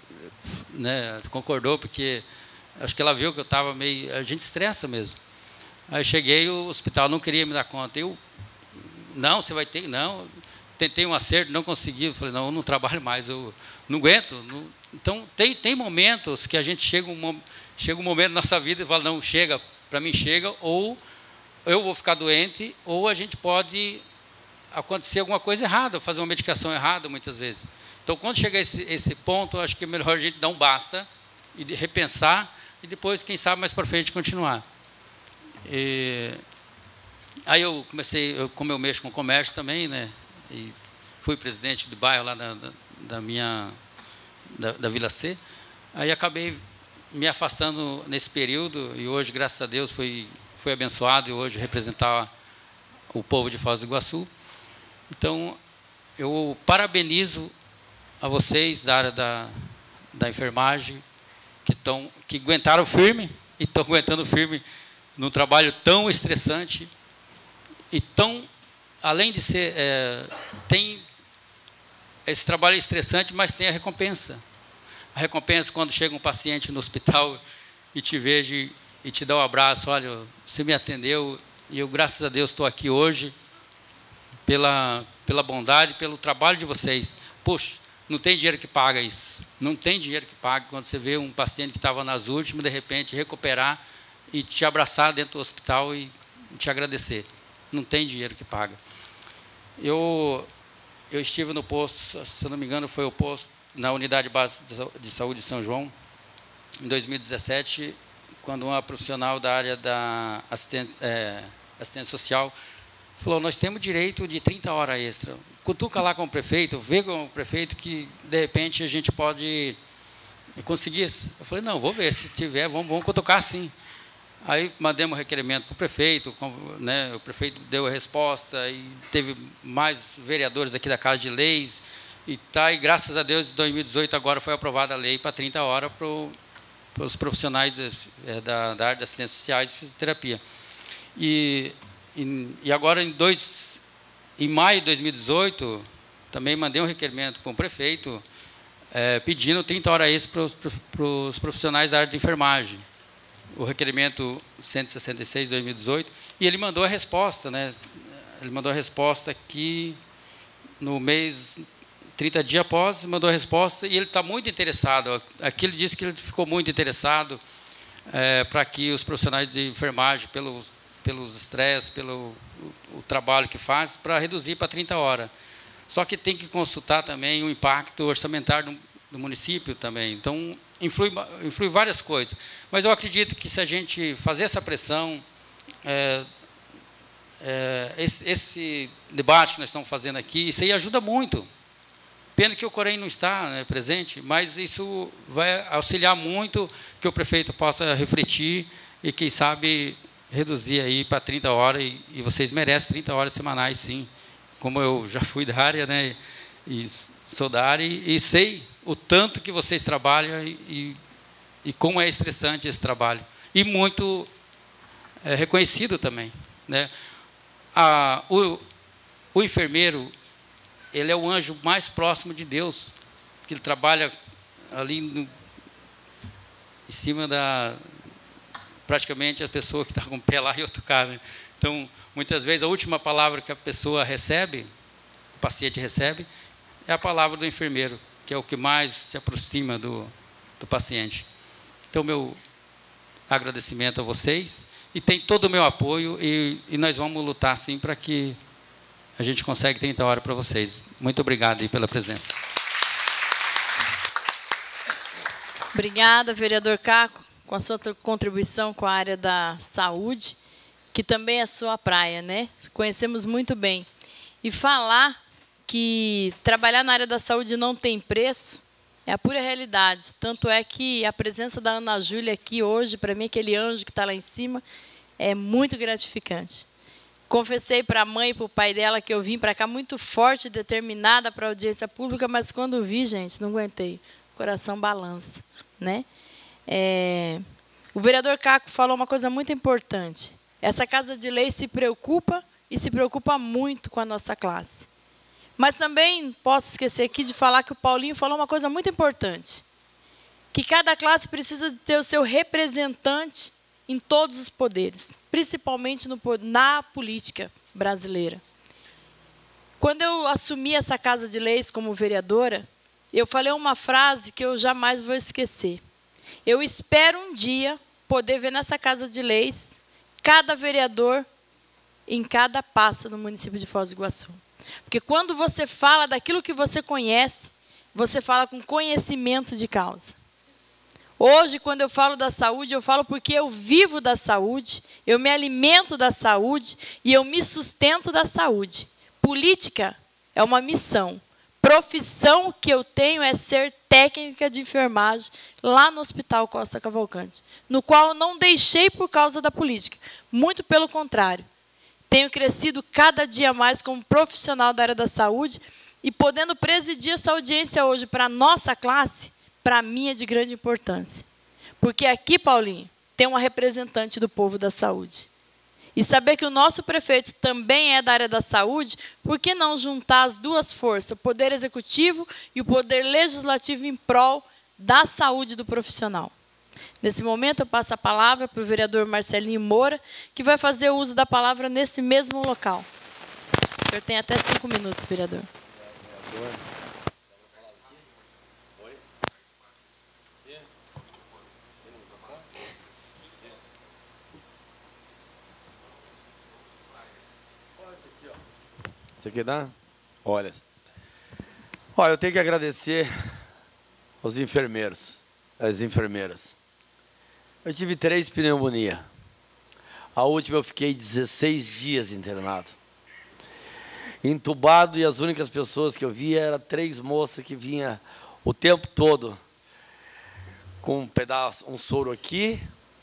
Speaker 9: né, concordou, porque acho que ela viu que eu estava meio... A gente estressa mesmo. Aí cheguei, o hospital não queria me dar conta. Eu, não, você vai ter... Não, tentei um acerto, não consegui. Eu falei, não, eu não trabalho mais, eu não aguento. Não. Então, tem, tem momentos que a gente chega um, chega um momento na nossa vida e fala, não, chega, para mim chega, ou eu vou ficar doente, ou a gente pode acontecer alguma coisa errada, fazer uma medicação errada, muitas vezes. Então, quando chega esse, esse ponto, eu acho que é melhor a gente dar um basta e de repensar, e depois, quem sabe, mais para frente, continuar. E, aí eu comecei, eu, como eu mexo com comércio também, né, e fui presidente do bairro lá da, da, da minha, da, da Vila C, aí acabei me afastando nesse período, e hoje, graças a Deus, fui, fui abençoado, e hoje representar o povo de Foz do Iguaçu. Então, eu parabenizo a vocês da área da, da enfermagem, que, tão, que aguentaram firme, e estão aguentando firme num trabalho tão estressante, e tão, além de ser, é, tem esse trabalho estressante, mas tem a recompensa. A recompensa quando chega um paciente no hospital e te veja e te dá um abraço, olha, você me atendeu, e eu, graças a Deus, estou aqui hoje, pela, pela bondade, pelo trabalho de vocês. Puxa, não tem dinheiro que paga isso. Não tem dinheiro que paga quando você vê um paciente que estava nas últimas, de repente, recuperar e te abraçar dentro do hospital e te agradecer. Não tem dinheiro que paga. Eu, eu estive no posto, se eu não me engano, foi o posto, na Unidade Básica de Saúde de São João, em dois mil e dezessete, quando uma profissional da área da assistente, é, assistente social falou, nós temos direito de trinta horas extra. Cutuca lá com o prefeito, vê com o prefeito que, de repente, a gente pode conseguir isso. Eu falei, não, vou ver, se tiver, vamos, vamos cutucar sim. Aí mandamos um requerimento para o prefeito, né, o prefeito deu a resposta, e teve mais vereadores aqui da Casa de Leis, e, tá, e graças a Deus, em dois mil e dezoito, agora foi aprovada a lei para trinta horas para os profissionais de, da, da área de assistência social e fisioterapia. E, e, e agora, em, dois, em maio de dois mil e dezoito, também mandei um requerimento para o prefeito é, pedindo trinta horas extras para os profissionais da área de enfermagem. O requerimento cento e sessenta e seis de dois mil e dezoito, e ele mandou a resposta, né? Ele mandou a resposta aqui no mês, trinta dias após, mandou a resposta, e ele está muito interessado. Aqui ele disse que ele ficou muito interessado é, para que os profissionais de enfermagem, pelos, pelos estresses, pelo o, o trabalho que faz, para reduzir para trinta horas. Só que tem que consultar também o impacto orçamentário do, do município também. Então, influi, influi várias coisas. Mas eu acredito que se a gente fazer essa pressão, é, é, esse, esse debate que nós estamos fazendo aqui, isso aí ajuda muito. Pena que o Corém não está, né, presente, mas isso vai auxiliar muito que o prefeito possa refletir e, quem sabe, reduzir aí para trinta horas, e, e vocês merecem trinta horas semanais, sim. Como eu já fui da área, né, e sou da área, e, e sei o tanto que vocês trabalham e, e, e como é estressante esse trabalho. E muito é, reconhecido também, né? A, o, o enfermeiro, ele é o anjo mais próximo de Deus, porque ele trabalha ali no, em cima da, praticamente a pessoa que está com o pé lá e outro cá, né? Então, muitas vezes, a última palavra que a pessoa recebe, o paciente recebe, é a palavra do enfermeiro, que é o que mais se aproxima do, do paciente. Então, meu agradecimento a vocês, e tem todo o meu apoio, e, e nós vamos lutar, sim, para que a gente consiga trinta horas para vocês. Muito obrigado aí pela presença.
Speaker 1: Obrigada, vereador Caco, com a sua contribuição com a área da saúde, que também é sua praia, né? Conhecemos muito bem. E falar que trabalhar na área da saúde não tem preço é a pura realidade. Tanto é que a presença da Ana Júlia aqui hoje, para mim, aquele anjo que está lá em cima, é muito gratificante. Confessei para a mãe e para o pai dela que eu vim para cá muito forte, determinada para a audiência pública, mas quando vi, gente, não aguentei. O coração balança, né? É... O vereador Caco falou uma coisa muito importante. Essa Casa de Lei se preocupa e se preocupa muito com a nossa classe. Mas também posso esquecer aqui de falar que o Paulinho falou uma coisa muito importante. Que cada classe precisa de ter o seu representante em todos os poderes, principalmente no, na política brasileira. Quando eu assumi essa Casa de Leis como vereadora, eu falei uma frase que eu jamais vou esquecer. Eu espero um dia poder ver nessa Casa de Leis cada vereador em cada pasta no município de Foz do Iguaçu. Porque quando você fala daquilo que você conhece, você fala com conhecimento de causa. Hoje, quando eu falo da saúde, eu falo porque eu vivo da saúde, eu me alimento da saúde e eu me sustento da saúde. Política é uma missão. Profissão que eu tenho é ser técnica de enfermagem lá no Hospital Costa Cavalcante, no qual eu não deixei por causa da política. Muito pelo contrário. Tenho crescido cada dia mais como profissional da área da saúde e podendo presidir essa audiência hoje para a nossa classe, para mim é de grande importância. Porque aqui, Paulinho, tem uma representante do povo da saúde. E saber que o nosso prefeito também é da área da saúde, por que não juntar as duas forças, o poder executivo e o poder legislativo em prol da saúde do profissional? Nesse momento, eu passo a palavra para o vereador Marcelinho Moura, que vai fazer uso da palavra nesse mesmo local. O senhor tem até cinco minutos, vereador.
Speaker 2: Isso aqui dá? Olha. Olha, eu tenho que agradecer aos enfermeiros, às enfermeiras. Eu tive três pneumonias. A última eu fiquei dezesseis dias internado. Entubado, e as únicas pessoas que eu via eram três moças que vinham o tempo todo com um pedaço, um soro aqui,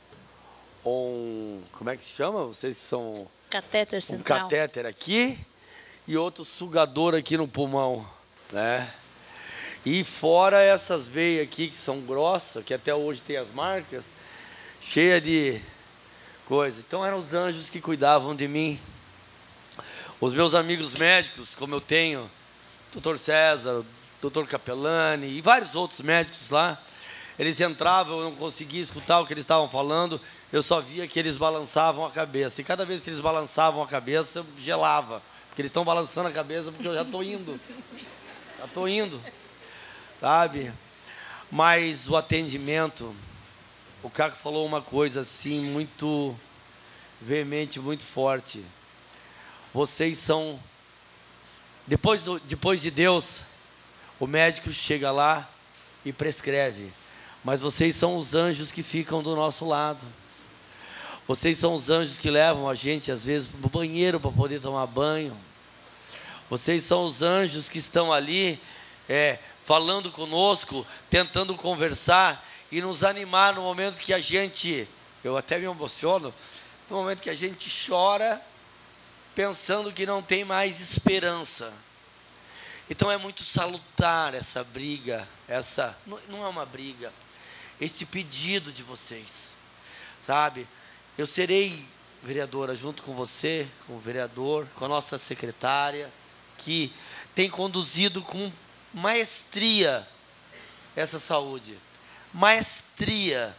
Speaker 2: um, como é que se chama? Vocês que são...
Speaker 1: Catéter
Speaker 2: um
Speaker 1: central.
Speaker 2: catéter aqui e outro sugador aqui no pulmão, né? E fora essas veias aqui que são grossas, que até hoje tem as marcas, cheia de coisa. Então eram os anjos que cuidavam de mim. Os meus amigos médicos, como eu tenho, doutor César, doutor Capelani e vários outros médicos lá, eles entravam, eu não conseguia escutar o que eles estavam falando, eu só via que eles balançavam a cabeça. E cada vez que eles balançavam a cabeça, eu gelava. Porque eles estão balançando a cabeça porque eu já estou indo. Já estou indo. Sabe? Mas o atendimento, o Caco falou uma coisa assim, muito veemente, muito forte. Vocês são, depois, do, depois de Deus, o médico chega lá e prescreve. Mas vocês são os anjos que ficam do nosso lado. Vocês são os anjos que levam a gente, às vezes, para o banheiro para poder tomar banho. Vocês são os anjos que estão ali, é, falando conosco, tentando conversar e nos animar no momento que a gente, eu até me emociono, no momento que a gente chora, pensando que não tem mais esperança. Então é muito salutar essa briga, essa, não, não é uma briga, este pedido de vocês, sabe? Eu serei vereadora junto com você, com o vereador, com a nossa secretária, que tem conduzido com maestria essa saúde. Maestria,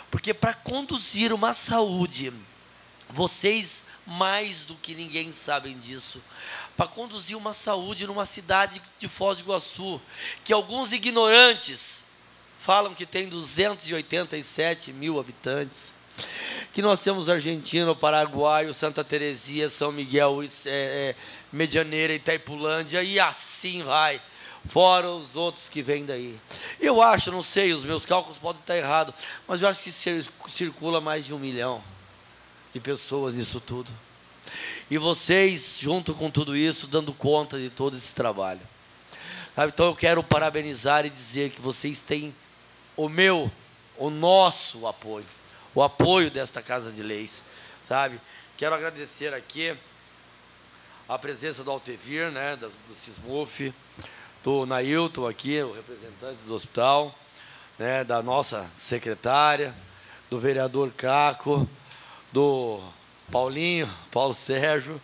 Speaker 2: Porque para conduzir uma saúde, vocês mais do que ninguém sabem disso, para conduzir uma saúde numa cidade de Foz do Iguaçu, que alguns ignorantes falam que tem duzentos e oitenta e sete mil habitantes, que nós temos Argentina, Paraguai, Santa Teresia, São Miguel, é, é, Medianeira, Itaipulândia, e assim vai, fora os outros que vêm daí. Eu acho, não sei, os meus cálculos podem estar errados, mas eu acho que circula mais de um milhão de pessoas nisso tudo. E vocês, junto com tudo isso, dando conta de todo esse trabalho. Sabe? Então eu quero parabenizar e dizer que vocês têm o meu, o nosso apoio, o apoio desta Casa de Leis, sabe? Quero agradecer aqui a presença do Altevir, né, do, do SISMUF, do Nailton aqui, o representante do hospital, né, da nossa secretária, do vereador Caco, do Paulinho, Paulo Sérgio,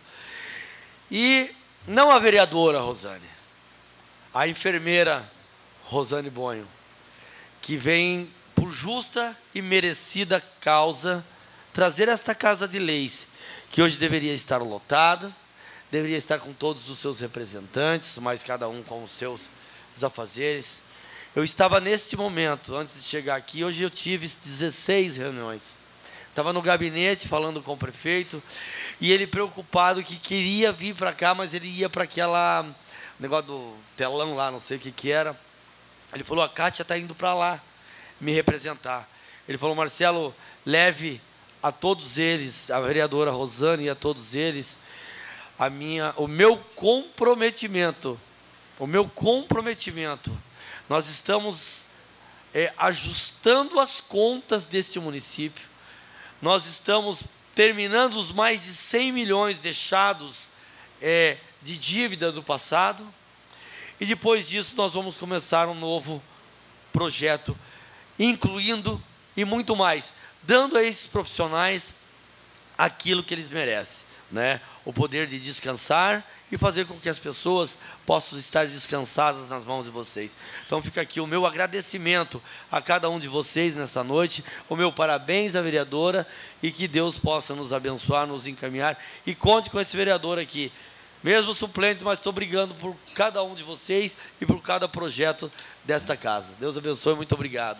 Speaker 2: e não a vereadora Rosane, a enfermeira Rosane Bonho, que vem por justa e merecida causa trazer esta Casa de Leis, que hoje deveria estar lotada, deveria estar com todos os seus representantes, mas cada um com os seus afazeres. Eu estava neste momento, antes de chegar aqui, hoje eu tive dezesseis reuniões. Estava no gabinete falando com o prefeito, e ele preocupado que queria vir para cá, mas ele ia para aquela negócio do telão lá, não sei o que que era. Ele falou, a Kátia está indo para lá me representar. Ele falou, Marcelo, leve a todos eles, a vereadora Rosane e a todos eles, a minha, o meu comprometimento, o meu comprometimento. Nós estamos é, ajustando as contas deste município. Nós estamos terminando os mais de cem milhões deixados é, de dívida do passado. E depois disso nós vamos começar um novo projeto, incluindo e muito mais, dando a esses profissionais aquilo que eles merecem, né? O poder de descansar e fazer com que as pessoas possam estar descansadas nas mãos de vocês. Então fica aqui o meu agradecimento a cada um de vocês nessa noite, o meu parabéns à vereadora, e que Deus possa nos abençoar, nos encaminhar, e conte com esse vereador aqui, mesmo suplente, mas estou brigando por cada um de vocês e por cada projeto desta casa. Deus abençoe, muito obrigado.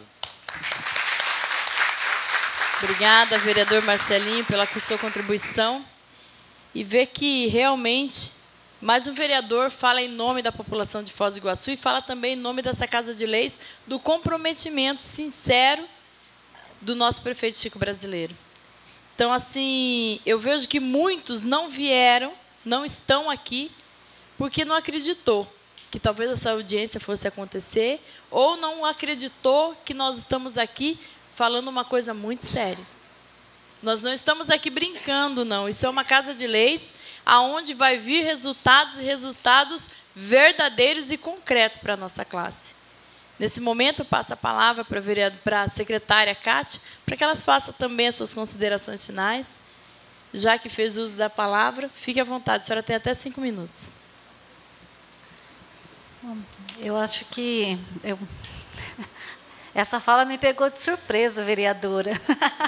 Speaker 1: Obrigada, vereador Marcelinho, pela sua contribuição. E ver que realmente mais um vereador fala em nome da população de Foz do Iguaçu e fala também em nome dessa Casa de Leis, do comprometimento sincero do nosso prefeito Chico Brasileiro. Então, assim, eu vejo que muitos não vieram, não estão aqui, porque não acreditou que talvez essa audiência fosse acontecer, ou não acreditou que nós estamos aqui falando uma coisa muito séria. Nós não estamos aqui brincando, não. Isso é uma Casa de Leis, aonde vai vir resultados e resultados verdadeiros e concretos para a nossa classe. Nesse momento, eu passo a palavra para a vereadora, para a secretária Kátia, para que elas façam também as suas considerações finais. Já que fez uso da palavra, fique à vontade, a senhora tem até cinco minutos.
Speaker 5: Eu acho que eu... essa fala me pegou de surpresa, vereadora.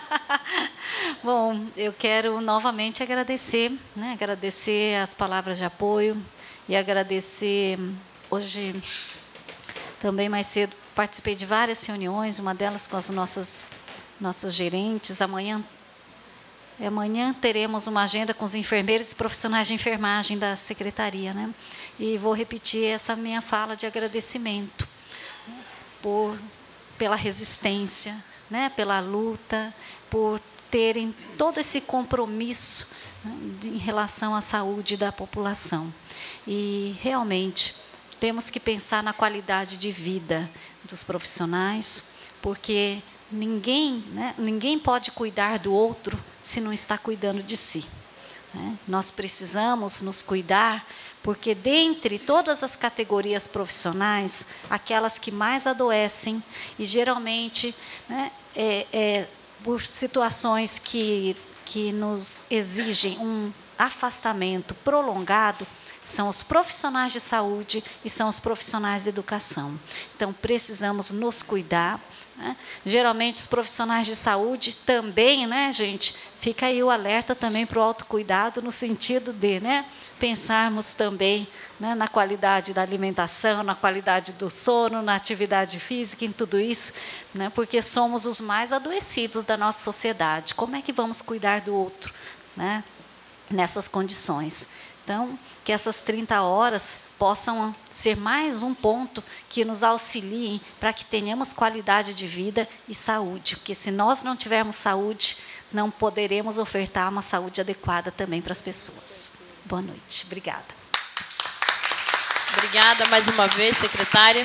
Speaker 5: Bom, eu quero novamente agradecer, né, agradecer as palavras de apoio e agradecer, hoje, também mais cedo, participei de várias reuniões, uma delas com as nossas, nossas gerentes. Amanhã, amanhã teremos uma agenda com os enfermeiros e profissionais de enfermagem da secretaria, né? E vou repetir essa minha fala de agradecimento por, pela resistência, né, pela luta, por terem todo esse compromisso, né, de, em relação à saúde da população. E, realmente, temos que pensar na qualidade de vida dos profissionais, porque ninguém, né, ninguém pode cuidar do outro se não está cuidando de si, né? Nós precisamos nos cuidar, porque dentre todas as categorias profissionais, aquelas que mais adoecem, e geralmente, né, é, é, por situações que, que nos exigem um afastamento prolongado, são os profissionais de saúde e são os profissionais de educação. Então, precisamos nos cuidar, né? Geralmente, os profissionais de saúde também, né, gente? Fica aí o alerta também para o autocuidado, no sentido de, né, pensarmos também, né, na qualidade da alimentação, na qualidade do sono, na atividade física, em tudo isso, né, porque somos os mais adoecidos da nossa sociedade. Como é que vamos cuidar do outro, né, nessas condições? Então, que essas trinta horas possam ser mais um ponto que nos auxiliem para que tenhamos qualidade de vida e saúde, porque se nós não tivermos saúde, não poderemos ofertar uma saúde adequada também para as pessoas. Boa noite. Obrigada.
Speaker 1: Obrigada mais uma vez, secretária.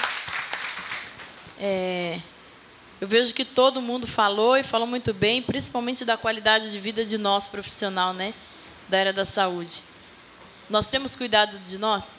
Speaker 1: É, eu vejo que todo mundo falou e falou muito bem, principalmente da qualidade de vida de nós, profissional, né, da área da saúde. Nós temos cuidado de nós?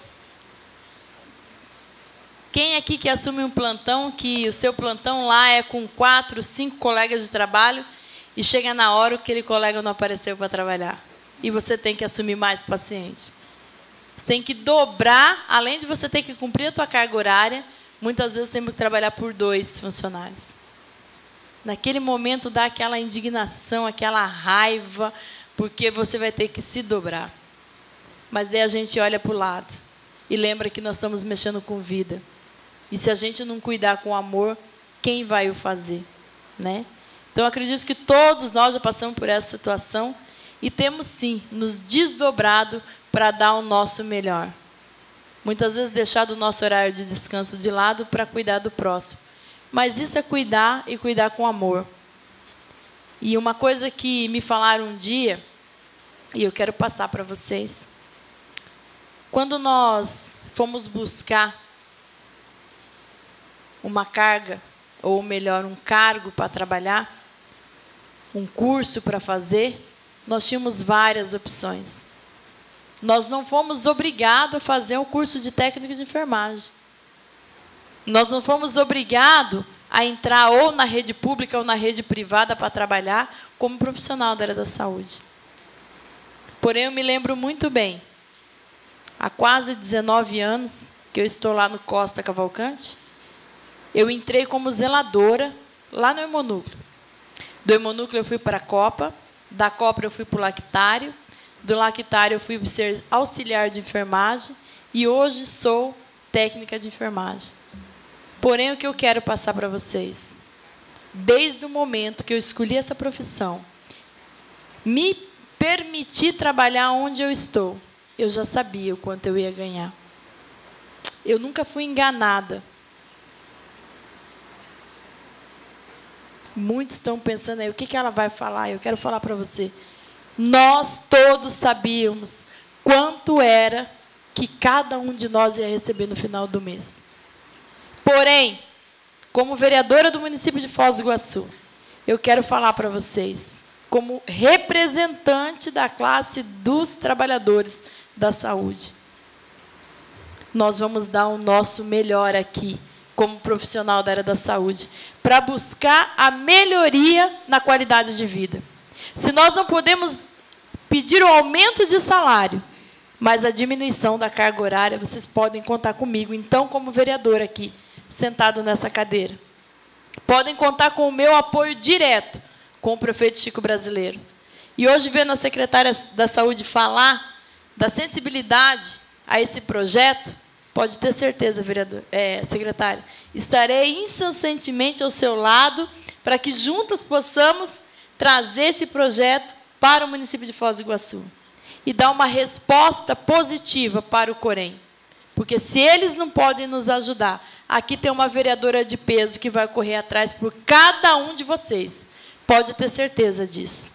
Speaker 1: Quem aqui que assume um plantão, que o seu plantão lá é com quatro, cinco colegas de trabalho e chega na hora que aquele colega não apareceu para trabalhar? E você tem que assumir mais paciente. Você tem que dobrar, além de você ter que cumprir a tua carga horária, muitas vezes temos que trabalhar por dois funcionários. Naquele momento dá aquela indignação, aquela raiva, porque você vai ter que se dobrar. Mas aí a gente olha para o lado e lembra que nós estamos mexendo com vida. E se a gente não cuidar com amor, quem vai o fazer, né? Então, acredito que todos nós já passamos por essa situação e temos, sim, nos desdobrado para dar o nosso melhor. Muitas vezes deixado o nosso horário de descanso de lado para cuidar do próximo. Mas isso é cuidar e cuidar com amor. E uma coisa que me falaram um dia, e eu quero passar para vocês. Quando nós fomos buscar uma carga, ou melhor, um cargo para trabalhar, um curso para fazer, nós tínhamos várias opções. Nós não fomos obrigados a fazer um curso de técnico de enfermagem. Nós não fomos obrigados a entrar ou na rede pública ou na rede privada para trabalhar como profissional da área da saúde. Porém, eu me lembro muito bem, há quase dezenove anos que eu estou lá no Costa Cavalcante, eu entrei como zeladora lá no Hemonúcleo. Do Hemonúcleo eu fui para a Copa, da Copa eu fui para o Lactário, do Lactário eu fui ser auxiliar de enfermagem e hoje sou técnica de enfermagem. Porém, o que eu quero passar para vocês, desde o momento que eu escolhi essa profissão, me permitir trabalhar onde eu estou, eu já sabia o quanto eu ia ganhar. Eu nunca fui enganada. Muitos estão pensando aí, o que que ela vai falar? Eu quero falar para você. Nós todos sabíamos quanto era que cada um de nós ia receber no final do mês. Porém, como vereadora do município de Foz do Iguaçu, eu quero falar para vocês, como representante da classe dos trabalhadores da saúde, nós vamos dar o nosso melhor aqui, como profissional da área da saúde, para buscar a melhoria na qualidade de vida. Se nós não podemos pedir o aumento de salário, mas a diminuição da carga horária, vocês podem contar comigo, então, como vereador aqui, sentado nessa cadeira. Podem contar com o meu apoio direto com o prefeito Chico Brasileiro. E hoje, vendo a secretária da Saúde falar da sensibilidade a esse projeto, pode ter certeza, vereador, é, secretária, estarei incessantemente ao seu lado para que juntas possamos trazer esse projeto para o município de Foz do Iguaçu e dar uma resposta positiva para o Corém. Porque se eles não podem nos ajudar, aqui tem uma vereadora de peso que vai correr atrás por cada um de vocês. Pode ter certeza disso.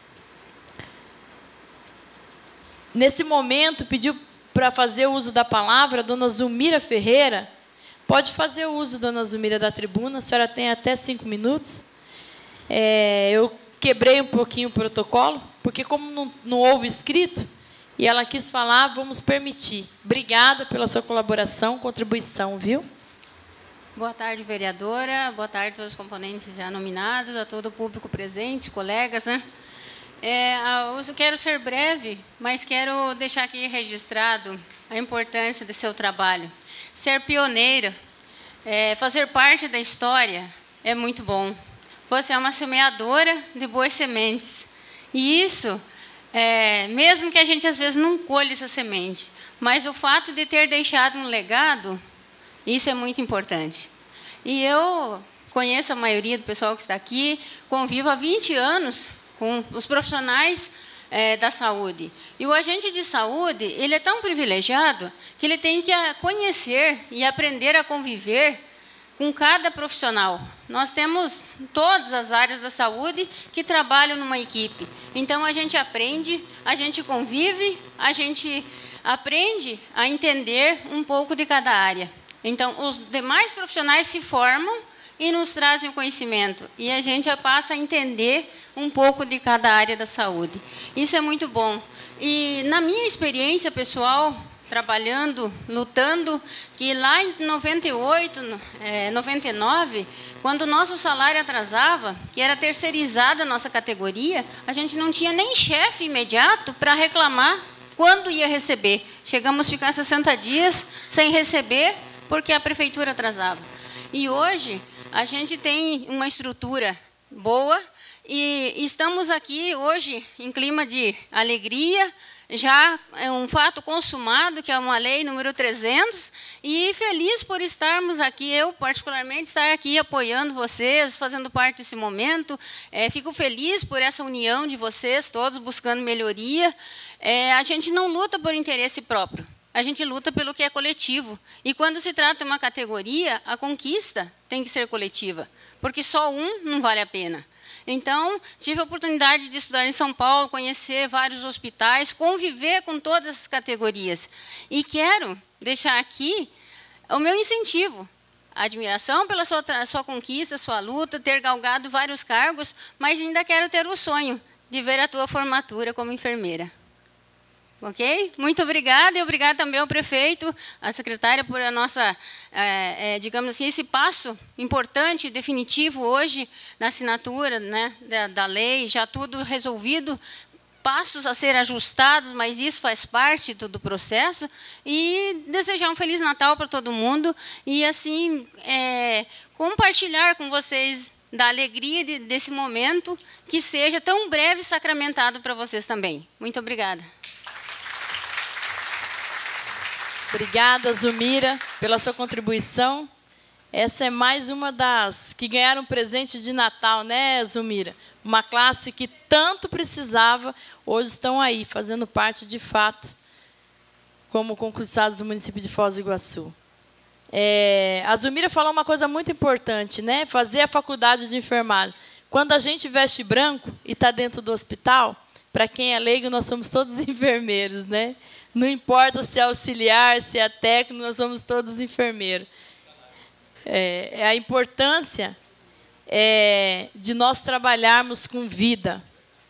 Speaker 1: Nesse momento, pediu para fazer o uso da palavra a dona Zulmira Ferreira. Pode fazer o uso, dona Zulmira, da tribuna. A senhora tem até cinco minutos. É, eu quebrei um pouquinho o protocolo, porque como não, não houve escrito, e ela quis falar, vamos permitir. Obrigada pela sua colaboração, contribuição, viu?
Speaker 10: Boa tarde, vereadora. Boa tarde a todos os componentes já nominados, a todo o público presente, colegas, né? É, eu quero ser breve, mas quero deixar aqui registrado a importância do seu trabalho. Ser pioneira, é, fazer parte da história é muito bom. Você é uma semeadora de boas sementes. E isso, é, mesmo que a gente às vezes não colhe essa semente, mas o fato de ter deixado um legado, isso é muito importante. E eu conheço a maioria do pessoal que está aqui, convivo há vinte anos com os profissionais é, da saúde. E o agente de saúde, ele é tão privilegiado que ele tem que conhecer e aprender a conviver com cada profissional. Nós temos todas as áreas da saúde que trabalham numa equipe. Então, a gente aprende, a gente convive, a gente aprende a entender um pouco de cada área. Então, os demais profissionais se formam e nos trazem o conhecimento. E a gente já passa a entender um pouco de cada área da saúde. Isso é muito bom. E, na minha experiência pessoal, trabalhando, lutando, que lá em noventa e oito, é, noventa e nove, quando o nosso salário atrasava, que era terceirizada a nossa categoria, a gente não tinha nem chefe imediato para reclamar quando ia receber. Chegamos a ficar sessenta dias sem receber, porque a prefeitura atrasava. E hoje, a gente tem uma estrutura boa e estamos aqui hoje em clima de alegria. Já é um fato consumado, que é uma lei número trezentos, e feliz por estarmos aqui, eu particularmente, estar aqui apoiando vocês, fazendo parte desse momento. É, fico feliz por essa união de vocês, todos buscando melhoria. É, a gente não luta por interesse próprio, a gente luta pelo que é coletivo. E quando se trata de uma categoria, a conquista tem que ser coletiva, porque só um não vale a pena. Então, tive a oportunidade de estudar em São Paulo, conhecer vários hospitais, conviver com todas as categorias. E quero deixar aqui o meu incentivo, a admiração pela sua, sua conquista, sua luta, ter galgado vários cargos, mas ainda quero ter o sonho de ver a tua formatura como enfermeira. Ok? Muito obrigada, e obrigada também ao prefeito, à secretária, por a nossa, é, é, digamos assim, esse passo importante, definitivo hoje, na assinatura, né, da, da lei, já tudo resolvido, passos a ser ajustados, mas isso faz parte do, do processo, e desejar um Feliz Natal para todo mundo, e assim, é, compartilhar com vocês da alegria de, desse momento, que seja tão breve e sacramentado para vocês também. Muito obrigada.
Speaker 1: Obrigada, Zumira, pela sua contribuição. Essa é mais uma das que ganharam presente de Natal, né, Zumira? Uma classe que tanto precisava, hoje estão aí, fazendo parte de fato, como concursados do município de Foz do Iguaçu. É, a Zumira falou uma coisa muito importante, né? Fazer a faculdade de enfermagem. Quando a gente veste branco e está dentro do hospital, para quem é leigo, nós somos todos enfermeiros, né? Não importa se é auxiliar, se é técnico, nós somos todos enfermeiros. É, a importância é, de nós trabalharmos com vida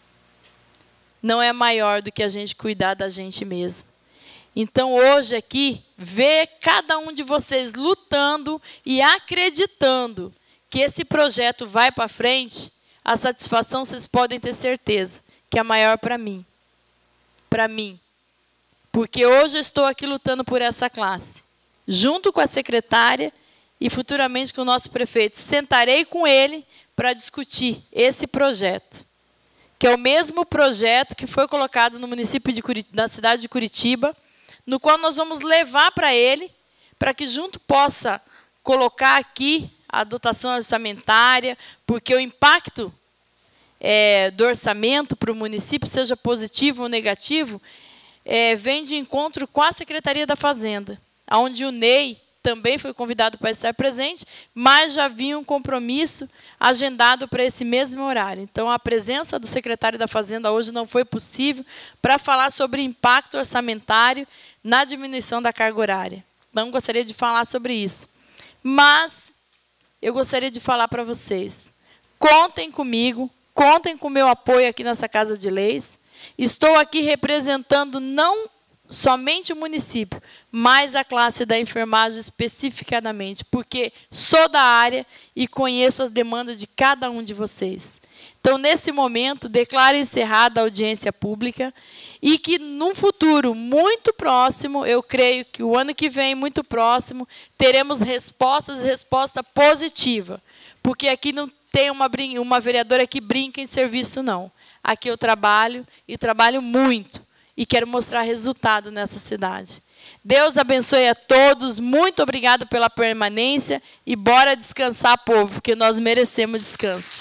Speaker 1: não é maior do que a gente cuidar da gente mesmo. Então, hoje aqui, ver cada um de vocês lutando e acreditando que esse projeto vai para frente, a satisfação vocês podem ter certeza que é maior para mim. Para mim. Porque hoje eu estou aqui lutando por essa classe, junto com a secretária e futuramente com o nosso prefeito. Sentarei com ele para discutir esse projeto, que é o mesmo projeto que foi colocado no município de Curit- na cidade de Curitiba, no qual nós vamos levar para ele, para que junto possa colocar aqui a dotação orçamentária, porque o impacto é, do orçamento para o município, seja positivo ou negativo, É, vem de encontro com a Secretaria da Fazenda, onde o Ney também foi convidado para estar presente, mas já havia um compromisso agendado para esse mesmo horário. Então, a presença do secretário da Fazenda hoje não foi possível para falar sobre impacto orçamentário na diminuição da carga horária. Não gostaria de falar sobre isso. Mas eu gostaria de falar para vocês, contem comigo, contem com o meu apoio aqui nessa Casa de Leis. Estou aqui representando não somente o município, mas a classe da enfermagem especificadamente, porque sou da área e conheço as demandas de cada um de vocês. Então, nesse momento, declaro encerrada a audiência pública e que, num futuro muito próximo, eu creio que o ano que vem, muito próximo, teremos respostas, resposta positiva. porque aqui não tem uma, uma vereadora que brinca em serviço, não. Aqui eu trabalho, e trabalho muito, e quero mostrar resultado nessa cidade. Deus abençoe a todos, muito obrigado pela permanência, e bora descansar, povo, porque nós merecemos descanso.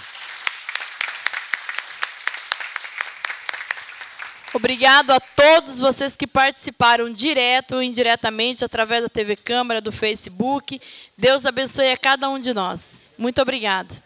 Speaker 1: Obrigado a todos vocês que participaram direto ou indiretamente, através da T V Câmara, do Facebook. Deus abençoe a cada um de nós. Muito obrigada.